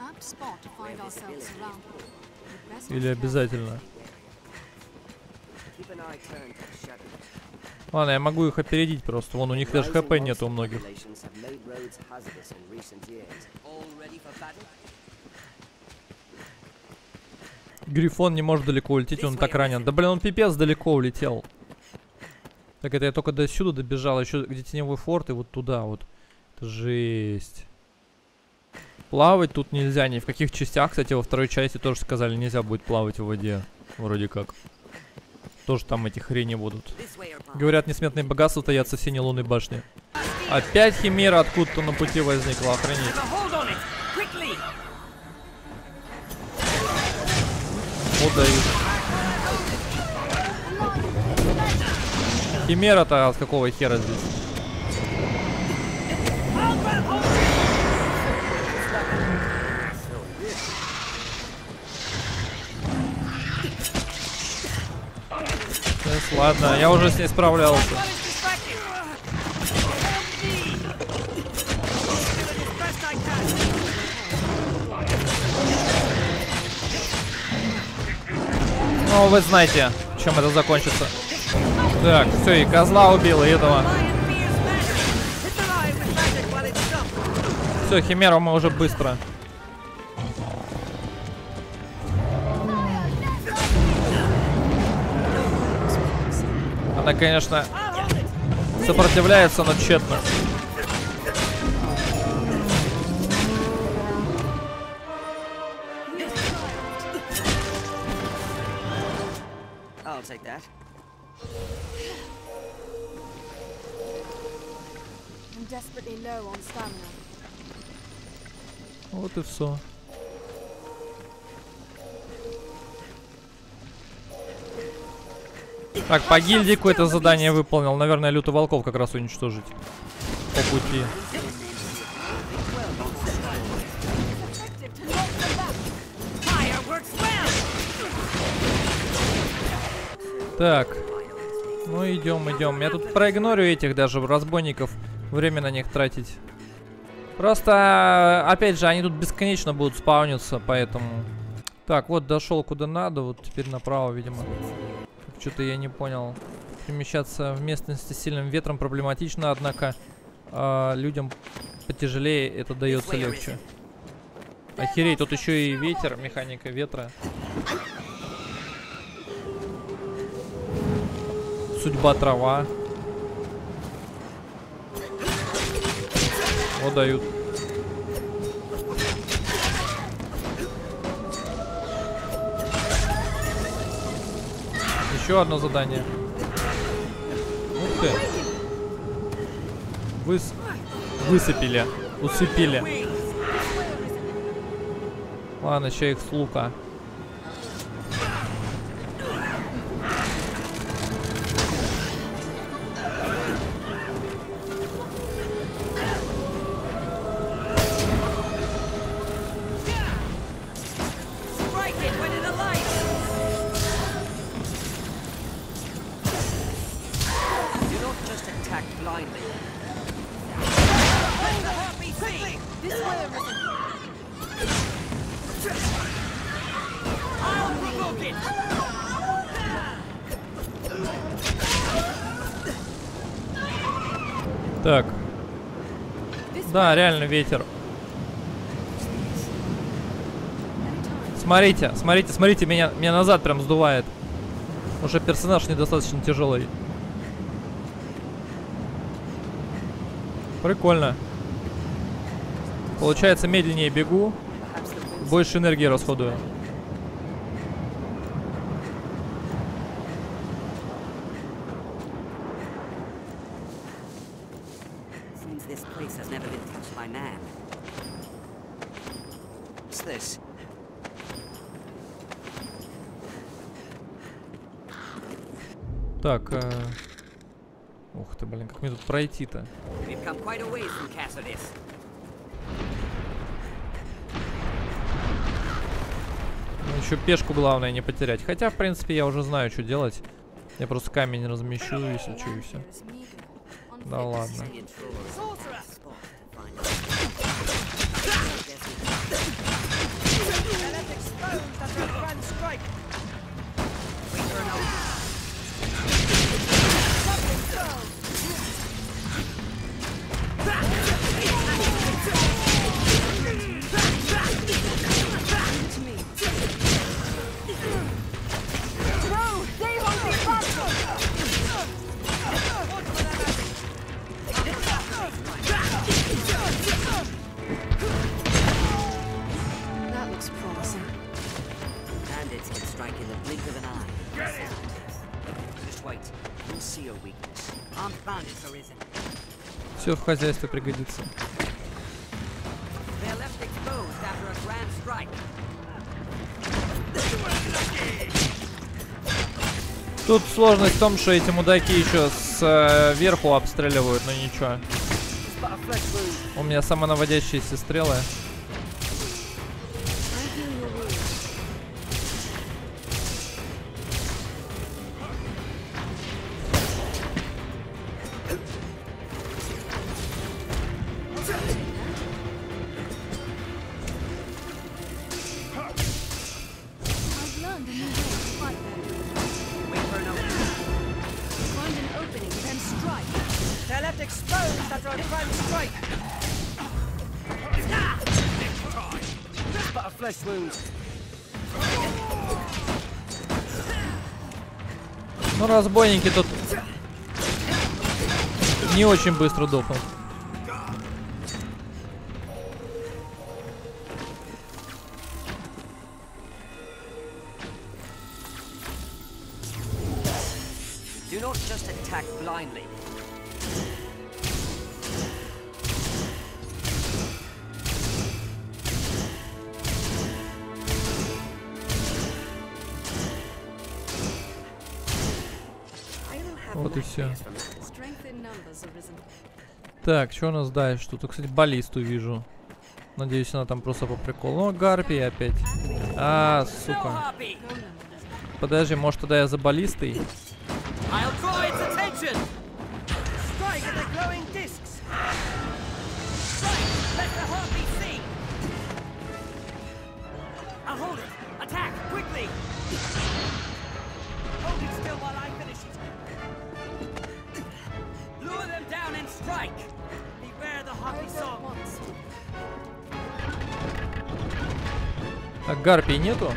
Или обязательно? Ладно, я могу их опередить просто. Вон, у них даже хп нет у многих. Грифон не может далеко улететь, он так ранен. Да блин, он пипец далеко улетел. Так, это я только до сюда добежал. Еще где теневой форт и вот туда вот. Это жесть. Плавать тут нельзя ни в каких частях. Кстати, во второй части тоже сказали, нельзя будет плавать в воде. Вроде как. Тоже там эти хрени будут. Говорят, несметные богатства таятся в синей лунной башне. Опять химера откуда-то на пути возникла. Охренеть. Вот дают. Химера-то с какого хера здесь? Ладно, я уже с ней справлялся. Ну, вы знаете, чем это закончится. Так, все, и козла убил, и этого. Все, химеру мы уже быстро. Она, конечно, сопротивляется, но тщетно. that. I'm desperately low on stamina. Вот и все. Так, по гильдии какое-то задание выполнил. Наверное, лютых волков как раз уничтожить по пути. Так. Ну идем, идем. Я тут проигнорю этих даже разбойников. Время на них тратить. Просто, опять же, они тут бесконечно будут спауниться, поэтому... Так, вот дошел куда надо. Вот теперь направо, видимо. Что-то я не понял. Перемещаться в местности с сильным ветром проблематично, однако людям потяжелее это дается легче. Охереть, тут еще и ветер, механика ветра. Судьба трава. Вот дают. Еще одно задание. Ух ты. Высыпили. Усыпили. Ладно, еще их с лука. Так. Да, реально ветер. Смотрите, смотрите, смотрите, меня назад прям сдувает. Уже персонаж недостаточно тяжелый. Прикольно. Получается, медленнее бегу, больше энергии расходую. Так, ух ты, блин, как мне тут пройти-то? Ну, еще пешку главное не потерять. Хотя, в принципе, я уже знаю, что делать. Я просто камень размещу, если что, и все. Да ладно. Все в хозяйстве пригодится. Тут сложность в том, что эти мудаки еще сверху обстреливают, но ничего. У меня самонаводящиеся стрелы. Ну, разбойники тут не очень быстро дохнут. attack blindly. Вот и все. Strength in numbers arisen. Так, что у нас дальше? Тут, кстати, баллисту вижу. Надеюсь, она там просто по приколу. О, гарпия опять. А, сука. Подожди, может тогда я за баллистой? I'll draw its attention. Strike at the glowing discs. Strike, let the harpy see. I'll hold it. Attack quickly. Hold it still while I finish it. Lure them down and strike. Beware the harpy song. Так, гарпий нету?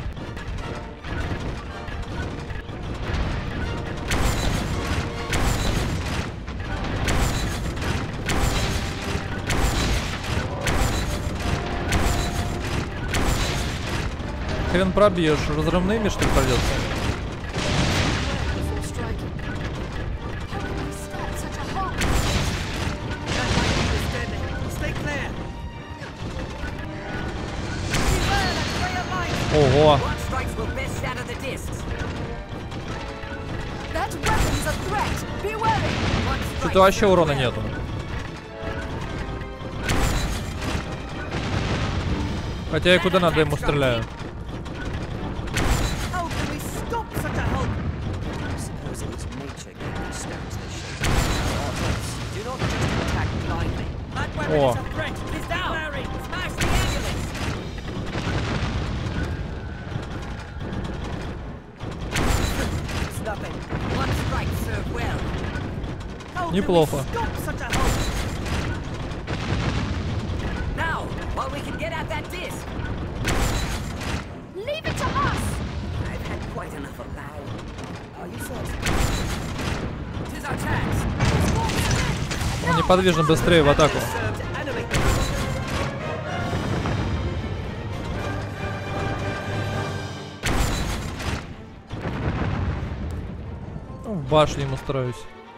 Хрен пробьешь, разрывными что ли придется? Ого! Что-то вообще урона нету. Хотя я куда надо ему стреляю. О. Неплохо. Он неподвижно быстрее в атаку. Ну, в башне ему устроюсь.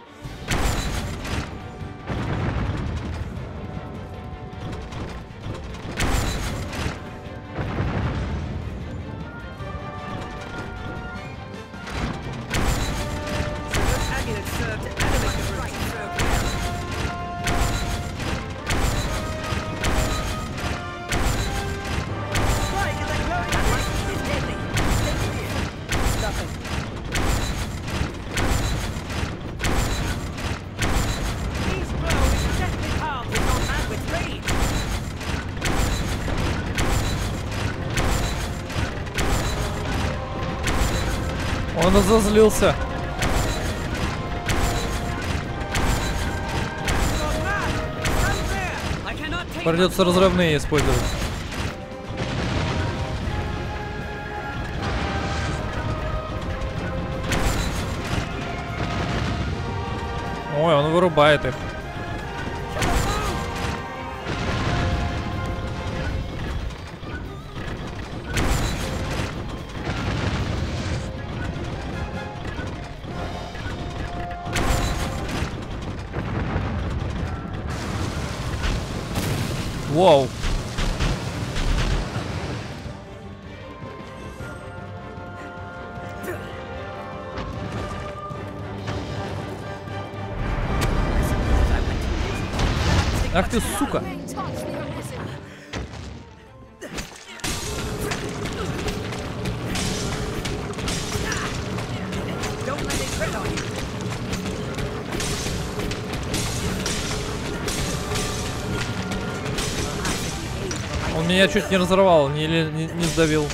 Он разозлился. Придется разрывные использовать. Ой, он вырубает их. Вау. Ах ты, сука. Он меня чуть не разорвал, не сдавил.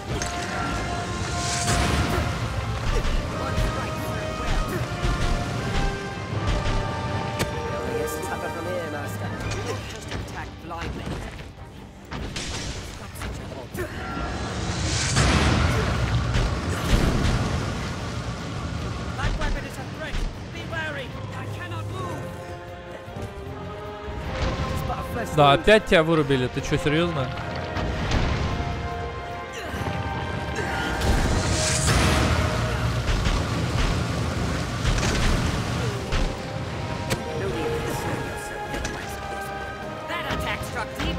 Да, опять тебя вырубили. Ты что, серьезно? deep.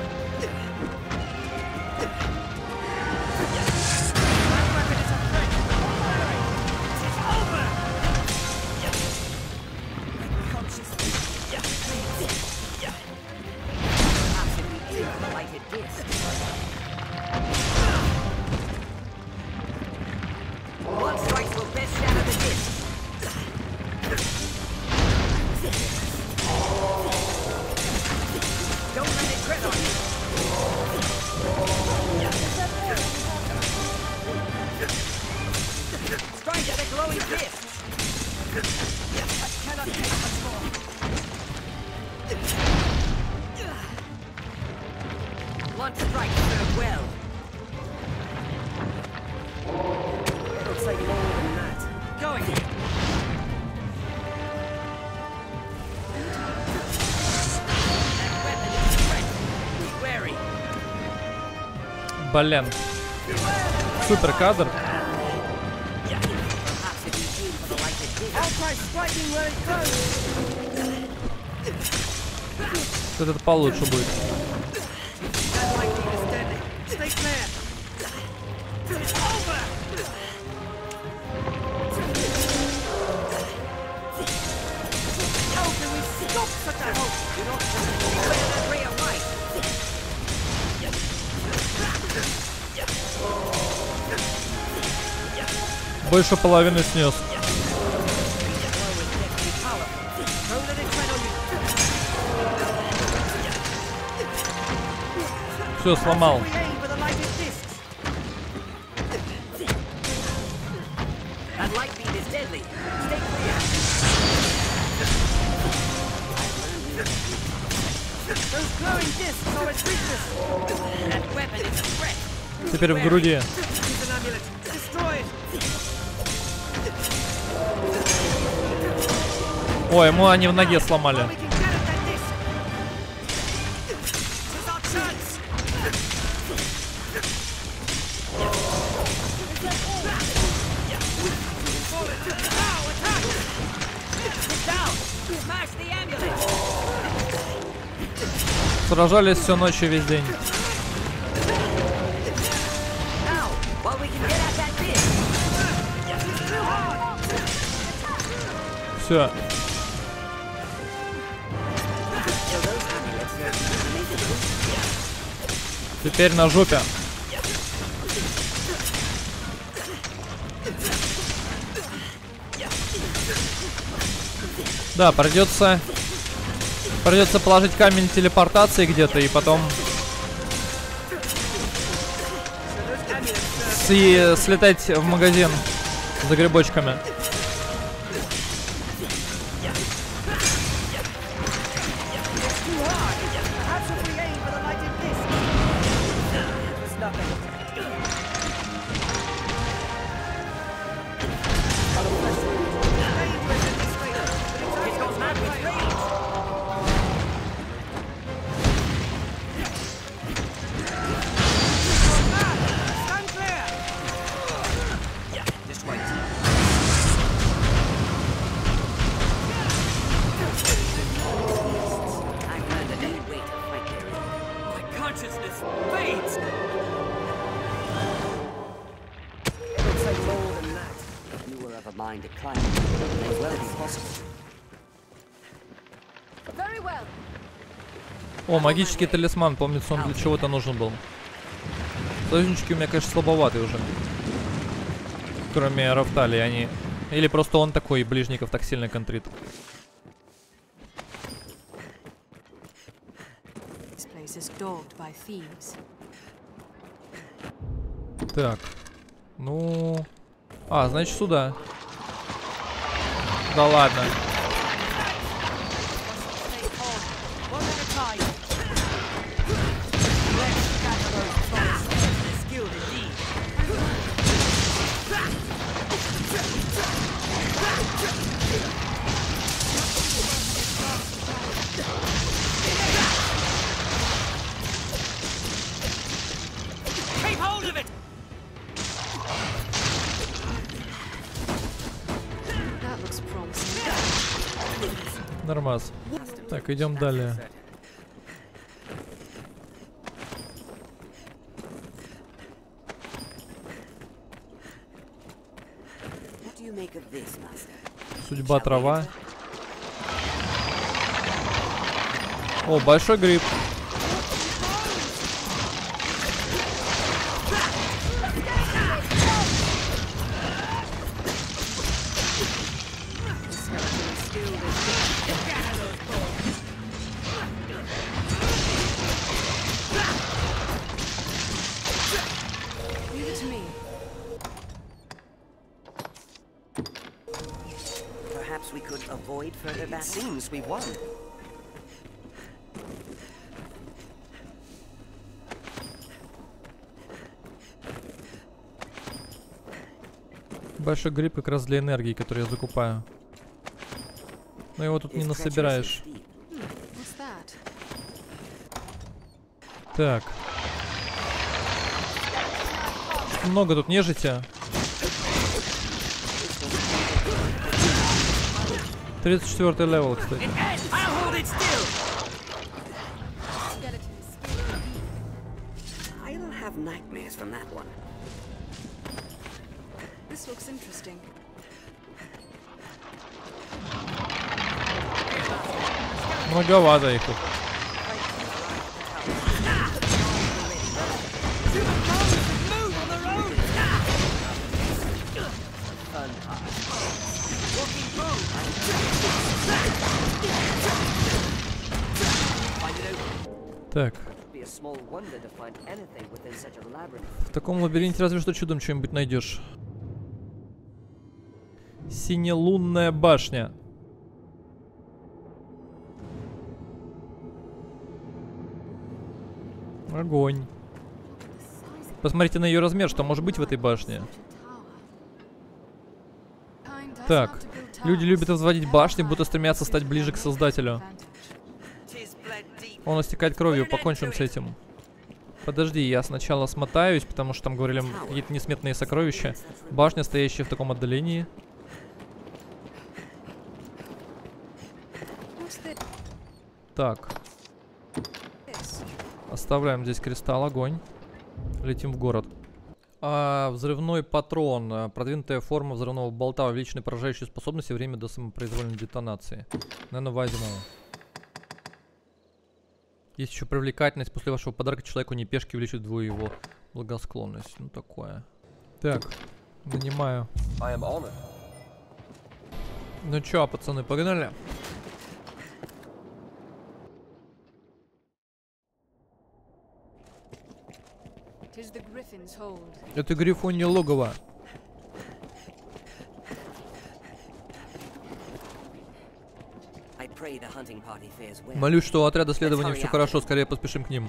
That weapon is a threat. It's over. Consciousness. Perhaps if we aim for the lighted disc. One strike will best shatter the disc. Don't let it tread on you. Strike at the glowing discs. I cannot take much more. One strike served well. Looks like more than that. Going. That weapon is a threat. Be wary. Блин. Супер кадр. Perhaps if you aim for the lighted disc. I'll try striking where it goes. Вот это получше будет. That might be as deadly. Stay clear. It's over. How can we stop such a hope? You don't beware that ray of light. Больше половины снес. Blow is deadly powerful. Don't let it tread on you. Все, сломал. We aim for the lighted discs. That light beam is deadly. Stay clear. Those glowing discs are its weakness. That weapon is a threat. Теперь в груди. Use an amulet. Destroy it. Ой, ему они в ноге сломали. We can get at that disc. This is our chance. Now attack. Get down. Smash the amulet. Сражались всю ночь и весь день. Now, while we can get at that disc. It's too hard. Все. Those amulets are amazing. Теперь на жопе. Да, придется положить камень телепортации где-то и потом слетать в магазин за грибочками. Perhaps if we aim for the lighted disc. It's nothing. It goes mad with rage. Stand clear. Just wait. I've learned a new way to fight there. My consciousness fades. It looks like more than that. If you were of a mind to climb, it may well be possible. Very well. О, магический талисман. Помнится, он для чего-то нужен был. Союзнички у меня, конечно, слабоватые уже. Кроме Рафтали, они... Или просто он такой, ближников так сильно контрит. This place is dogged by thieves. Так. Ну... А, значит, сюда. Да ладно. Stay calm. One at a time. Let's scatter those thoughts. Skilled indeed. Keep hold of it. That looks promising. Нормас. Так, идем далее. Судьба трава. О, большой гриб. Perhaps we could avoid further battle. It seems we won. Большой гриб как раз для энергии, который я закупаю. Но его тут не насобираешь. Так. Много тут нежити. 34-й левел, кстати. Многовато их тут. Так. В таком лабиринте разве что чудом что-нибудь найдешь. Синелунная башня. Огонь. Посмотрите на ее размер, что может быть в этой башне. Так. Люди любят возводить башни, будто стремятся стать ближе к Создателю. Он истекает кровью, покончим с этим. Подожди, я сначала смотаюсь, потому что там говорили какие-то несметные сокровища. Башня, стоящая в таком отдалении. Так. Оставляем здесь кристалл, огонь. Летим в город. Взрывной патрон. Продвинутая форма взрывного болта, увеличенной поражающей способности, время до самопроизвольной детонации. Наверное, возьму. Есть еще привлекательность. После вашего подарка человеку не пешки увеличит вдвое его благосклонность. Ну, такое. Так, нанимаю. Ну чё, пацаны, погнали? Это Грифонье логово. Молюсь, что у отряда следования все хорошо, скорее поспешим к ним.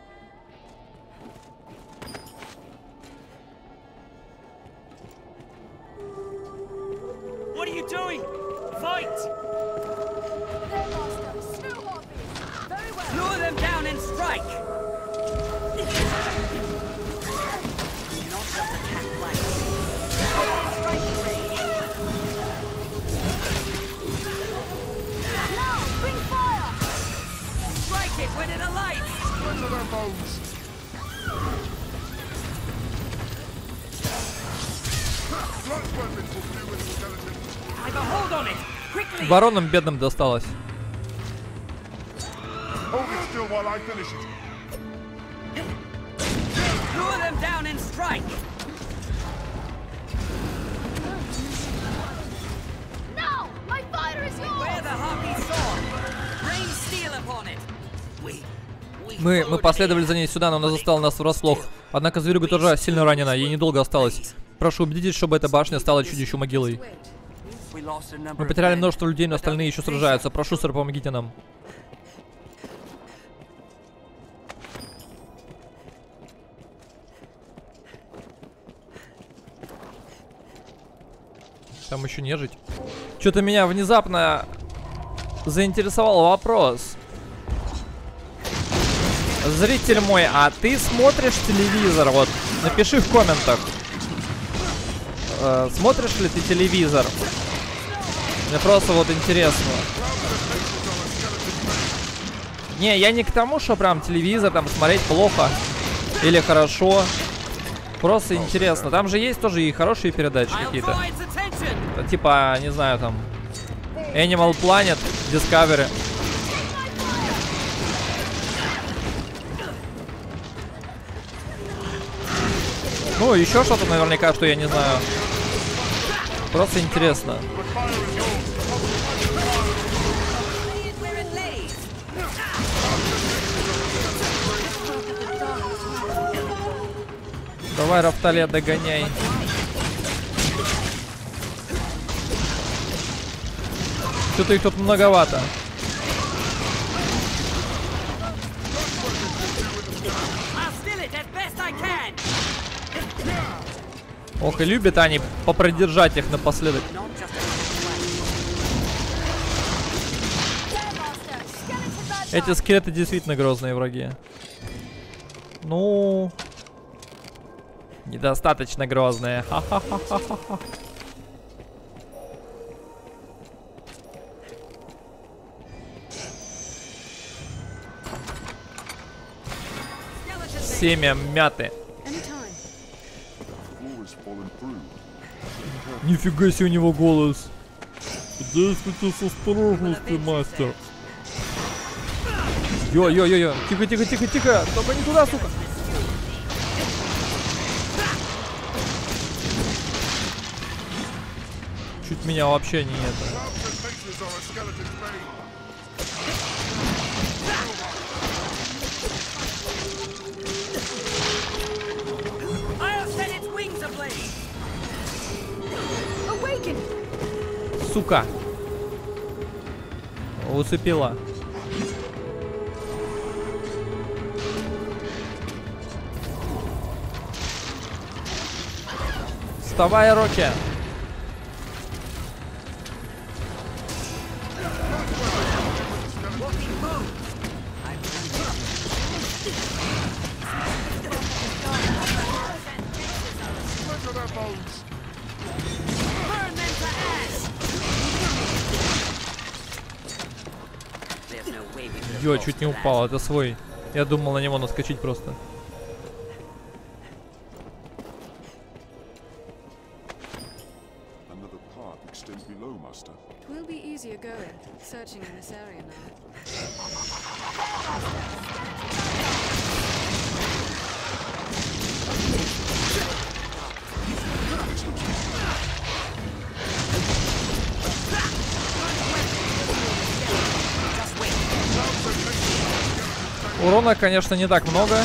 Воронам бедным досталось. Мы последовали за ней сюда, но она застала нас врасплох. Однако зверюга тоже сильно ранена, ей недолго осталось. Прошу, убедитесь, чтобы эта башня стала чудищу могилой. Мы потеряли множество людей, но остальные еще сражаются. Прошу, сэр, помогите нам. Там еще нежить. Что-то меня внезапно заинтересовал вопрос. Зритель мой, а ты смотришь телевизор? Вот, напиши в комментах. Смотришь ли ты телевизор? Мне просто вот интересно. Не, я не к тому, что прям телевизор там смотреть плохо или хорошо. Просто интересно. Там же есть тоже и хорошие передачи какие-то. Это типа, не знаю, там Animal Planet, Discovery. Ну, еще что-то наверняка, что я не знаю. Просто интересно. Давай, Рафталия, догоняй. Что-то их тут многовато. Ох, и любят они попродержать их напоследок. Эти скелеты действительно грозные враги. Ну... Недостаточно грозные. Ха-ха-ха-ха-ха. Семя мяты. Нифига себе у него голос. Действуйте с осторожностью, мастер. Йо-йо-йо-йо. Тихо-тихо-тихо-тихо. Только не туда, сука. Чуть меня вообще не это. Сука. Уцепила. Вставай, Рокки. Ё, чуть не упал, это свой. Я думал на него наскочить просто. Урона, конечно, не так много.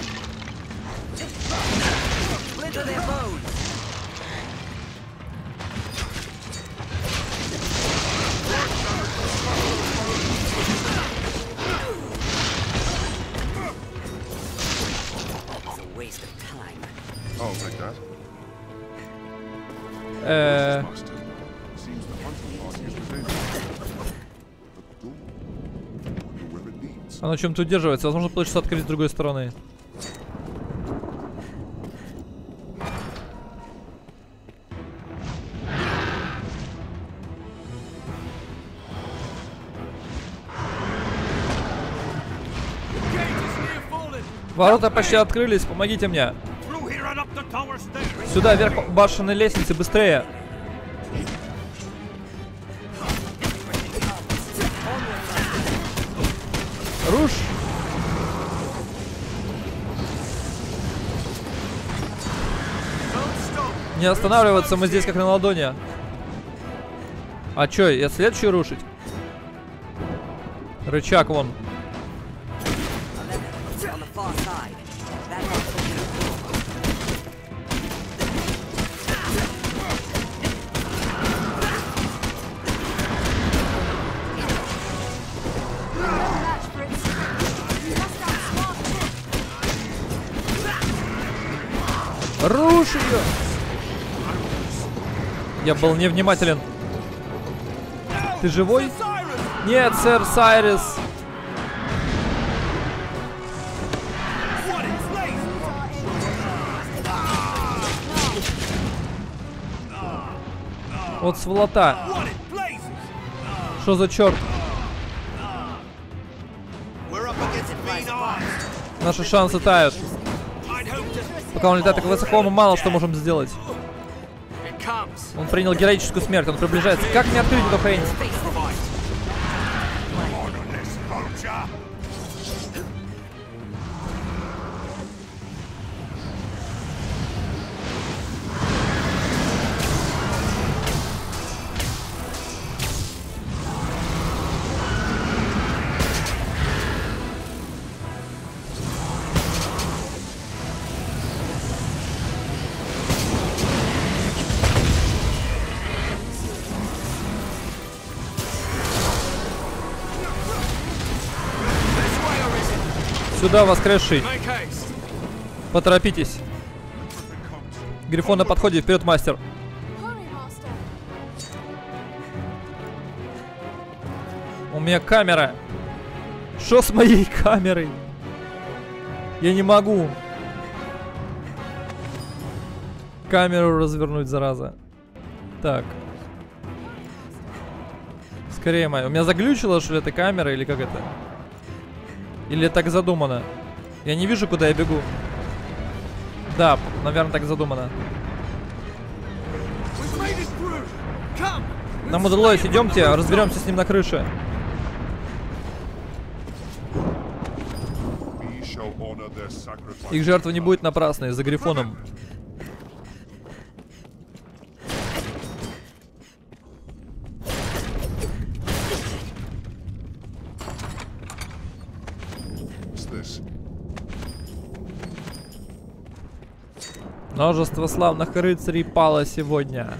Оно чем-то удерживается. Возможно, получится открыть с другой стороны. Ворота почти открылись. Помогите мне. Сюда, вверх башенной лестницы, быстрее. Руш! Не останавливаться, мы здесь как на ладони. А чё, я следующий рушить? Рычаг вон. Рушь ее! Я был невнимателен. Ты живой? Нет, сэр Сайрис. Вот сволота. Что за черт? Наши шансы тают. Пока он летает так высоко, мы мало что можем сделать. Он принял героическую смерть, он приближается. Как мне открыть эту хрень? Сюда, воскресший. Поторопитесь. Грифон на подходе. Вперед, мастер. Hurry, Master. У меня камера. Что с моей камерой? Я не могу камеру развернуть, зараза. Так. Скорее, моя. У меня заглючила, что ли, эта камера, или как это? Или так задумано? Я не вижу, куда я бегу. Да, наверное, так задумано. Нам удалось, идемте, разберемся с ним на крыше. Их жертва не будет напрасной, за Грифоном. Множество славных рыцарей пало сегодня.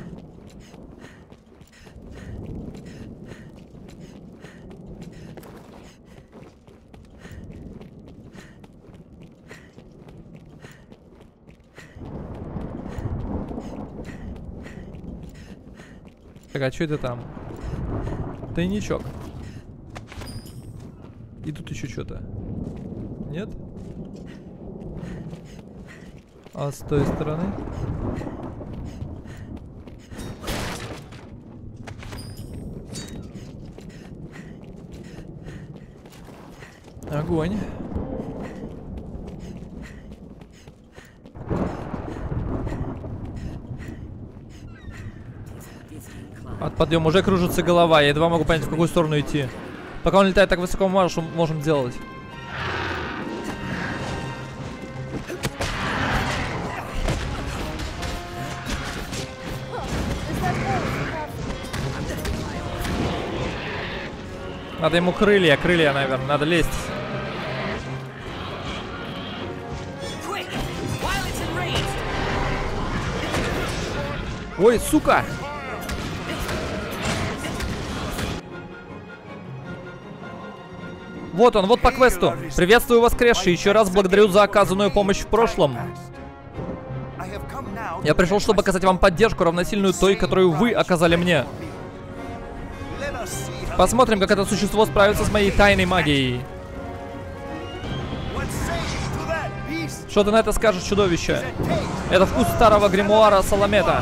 Так, а что это там? Тайничок. И тут еще что-то. Нет? А с той стороны? Огонь. От подъема уже кружится голова. Я едва могу понять, в какую сторону идти. Пока он летает так высоко, мы можем делать. Надо ему крылья, наверное, надо лезть. Ой, сука! Вот он, вот по квесту. Приветствую, воскресший. Еще раз благодарю за оказанную помощь в прошлом. Я пришел, чтобы оказать вам поддержку, равносильную той, которую вы оказали мне. Посмотрим, как это существо справится с моей тайной магией. Что ты на это скажешь, чудовище? Это вкус старого гримуара Саламета.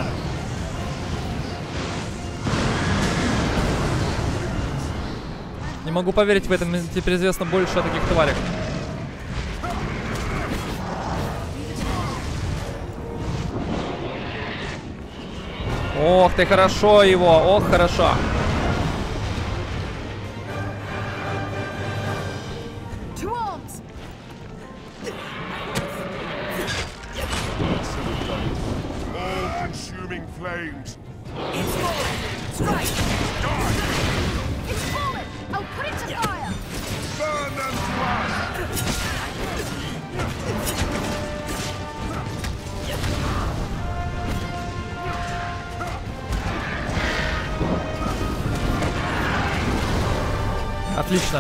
Не могу поверить в это, мне теперь известно больше о таких тварях. Ох ты, хорошо его, ох, хорошо. Отлично.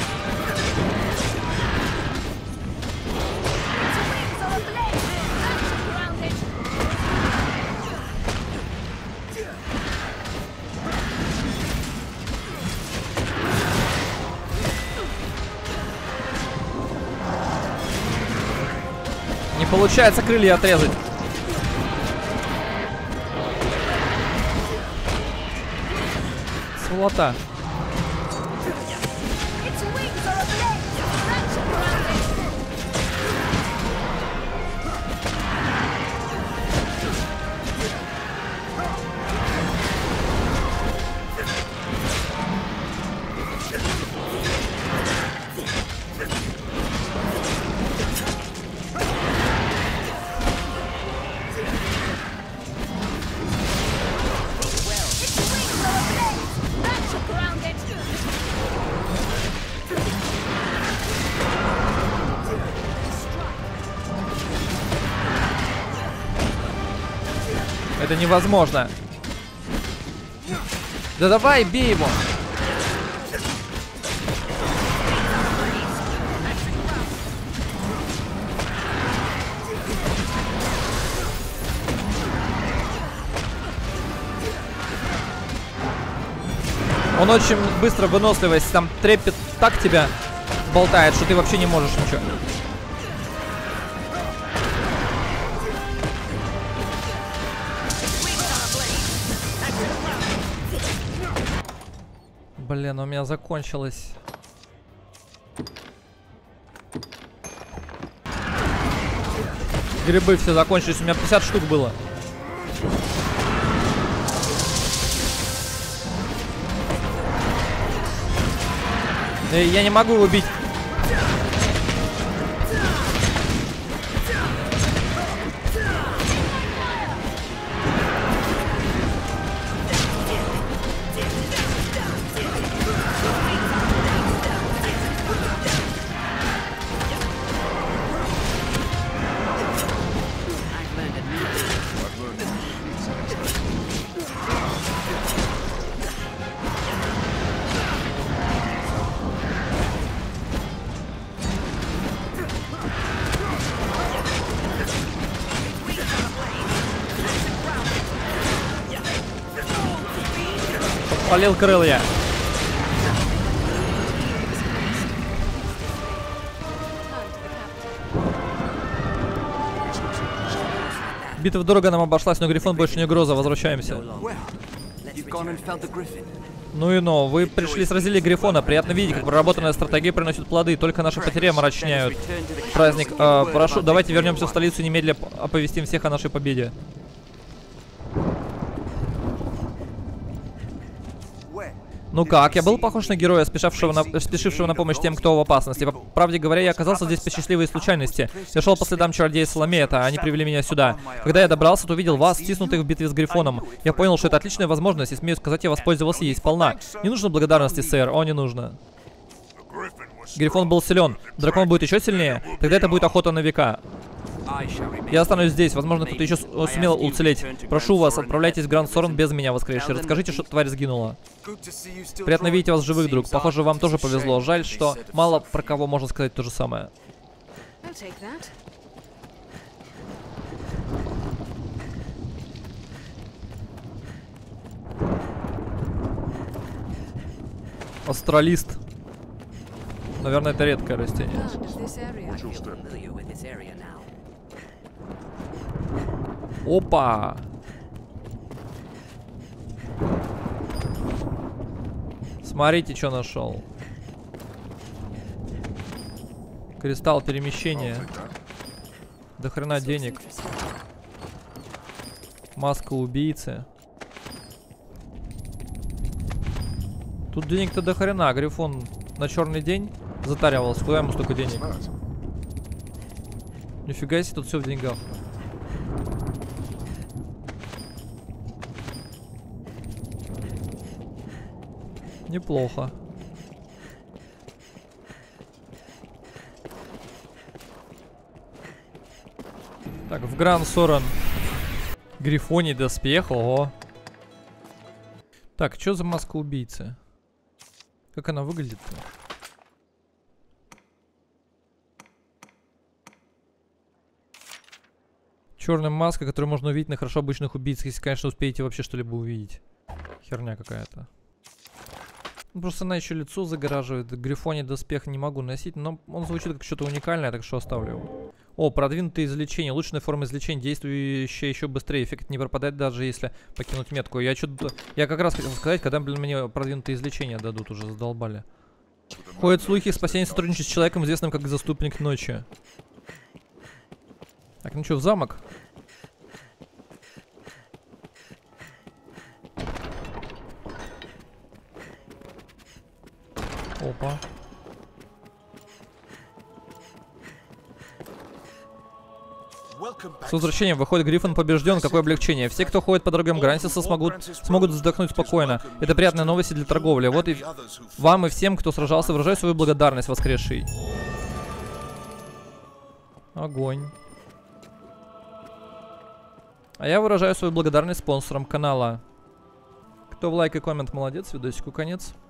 Не получается крылья отрезать. Сволота. Это невозможно. Да давай, бей его. Он очень быстро выносливый, если там трепет так тебя болтает, что ты вообще не можешь ничего. Блин, у меня закончилось. Грибы все закончились, у меня 50 штук было. Я не могу его убить. Полил крылья. Битва дорого нам обошлась, но Грифон больше не угроза. Возвращаемся. Ну и ну, вы пришли, сразили Грифона. Приятно видеть, как проработанная стратегия приносит плоды. Только наши потери омрачняют праздник. Прошу, давайте вернемся в столицу и немедля оповестим всех о нашей победе. Ну как, я был похож на героя, спешившего на помощь тем, кто в опасности. По правде говоря, я оказался здесь по счастливой случайности. Я шел по следам чародея Соломея-то, они привели меня сюда. Когда я добрался, то увидел вас, стиснутых в битве с Грифоном. Я понял, что это отличная возможность, и смею сказать, я воспользовался ей сполна. Не нужно благодарности, сэр, о, не нужно. Грифон был силен. Дракон будет еще сильнее? Тогда это будет охота на века. Я останусь здесь. Возможно, кто-то еще сумел уцелеть. Прошу вас, отправляйтесь в Гранд Сорен без меня, воскресший. Расскажите, что тварь сгинула. Приятно видеть вас живых, друг. Похоже, вам тоже повезло. Жаль, что мало про кого можно сказать то же самое. Астралист. Наверное, это редкое растение. Опа! Смотрите, что нашел. Кристалл перемещения. До хрена денег. Маска убийцы. Тут денег-то до хрена. Грифон на черный день затаривался. Куда ему столько денег? Нифига себе, тут все в деньгах. Неплохо. Так, в Гранд Сорен. Грифоний доспех, ого. Так, что за маска убийцы? Как она выглядит-то? Черная маска, которую можно увидеть на хорошо обычных убийцах, если, конечно, успеете вообще что-либо увидеть. Херня какая-то. Просто она еще лицо загораживает. Грифоний доспех не могу носить, но он звучит как что-то уникальное, так что оставлю его. О, продвинутое излечение. Лучшая форма излечения, действующая еще быстрее. Эффект не пропадает, даже если покинуть метку. Я как раз хотел сказать, когда, блин, мне продвинутое излечение дадут, уже задолбали. Ходят слухи, спасение сотрудничает с человеком, известным как Заступник Ночи. Так, ну что, в замок? Опа. С возвращением. Выходит, Грифон побежден. Какое облегчение. Все, кто ходит по дорогам Грансиса, смогут вздохнуть спокойно. Это приятные новости для торговли. Вот и вам и всем, кто сражался, выражаю свою благодарность, воскресший. Огонь. А я выражаю свою благодарность спонсорам канала. Кто в лайк и коммент, молодец, видосику конец.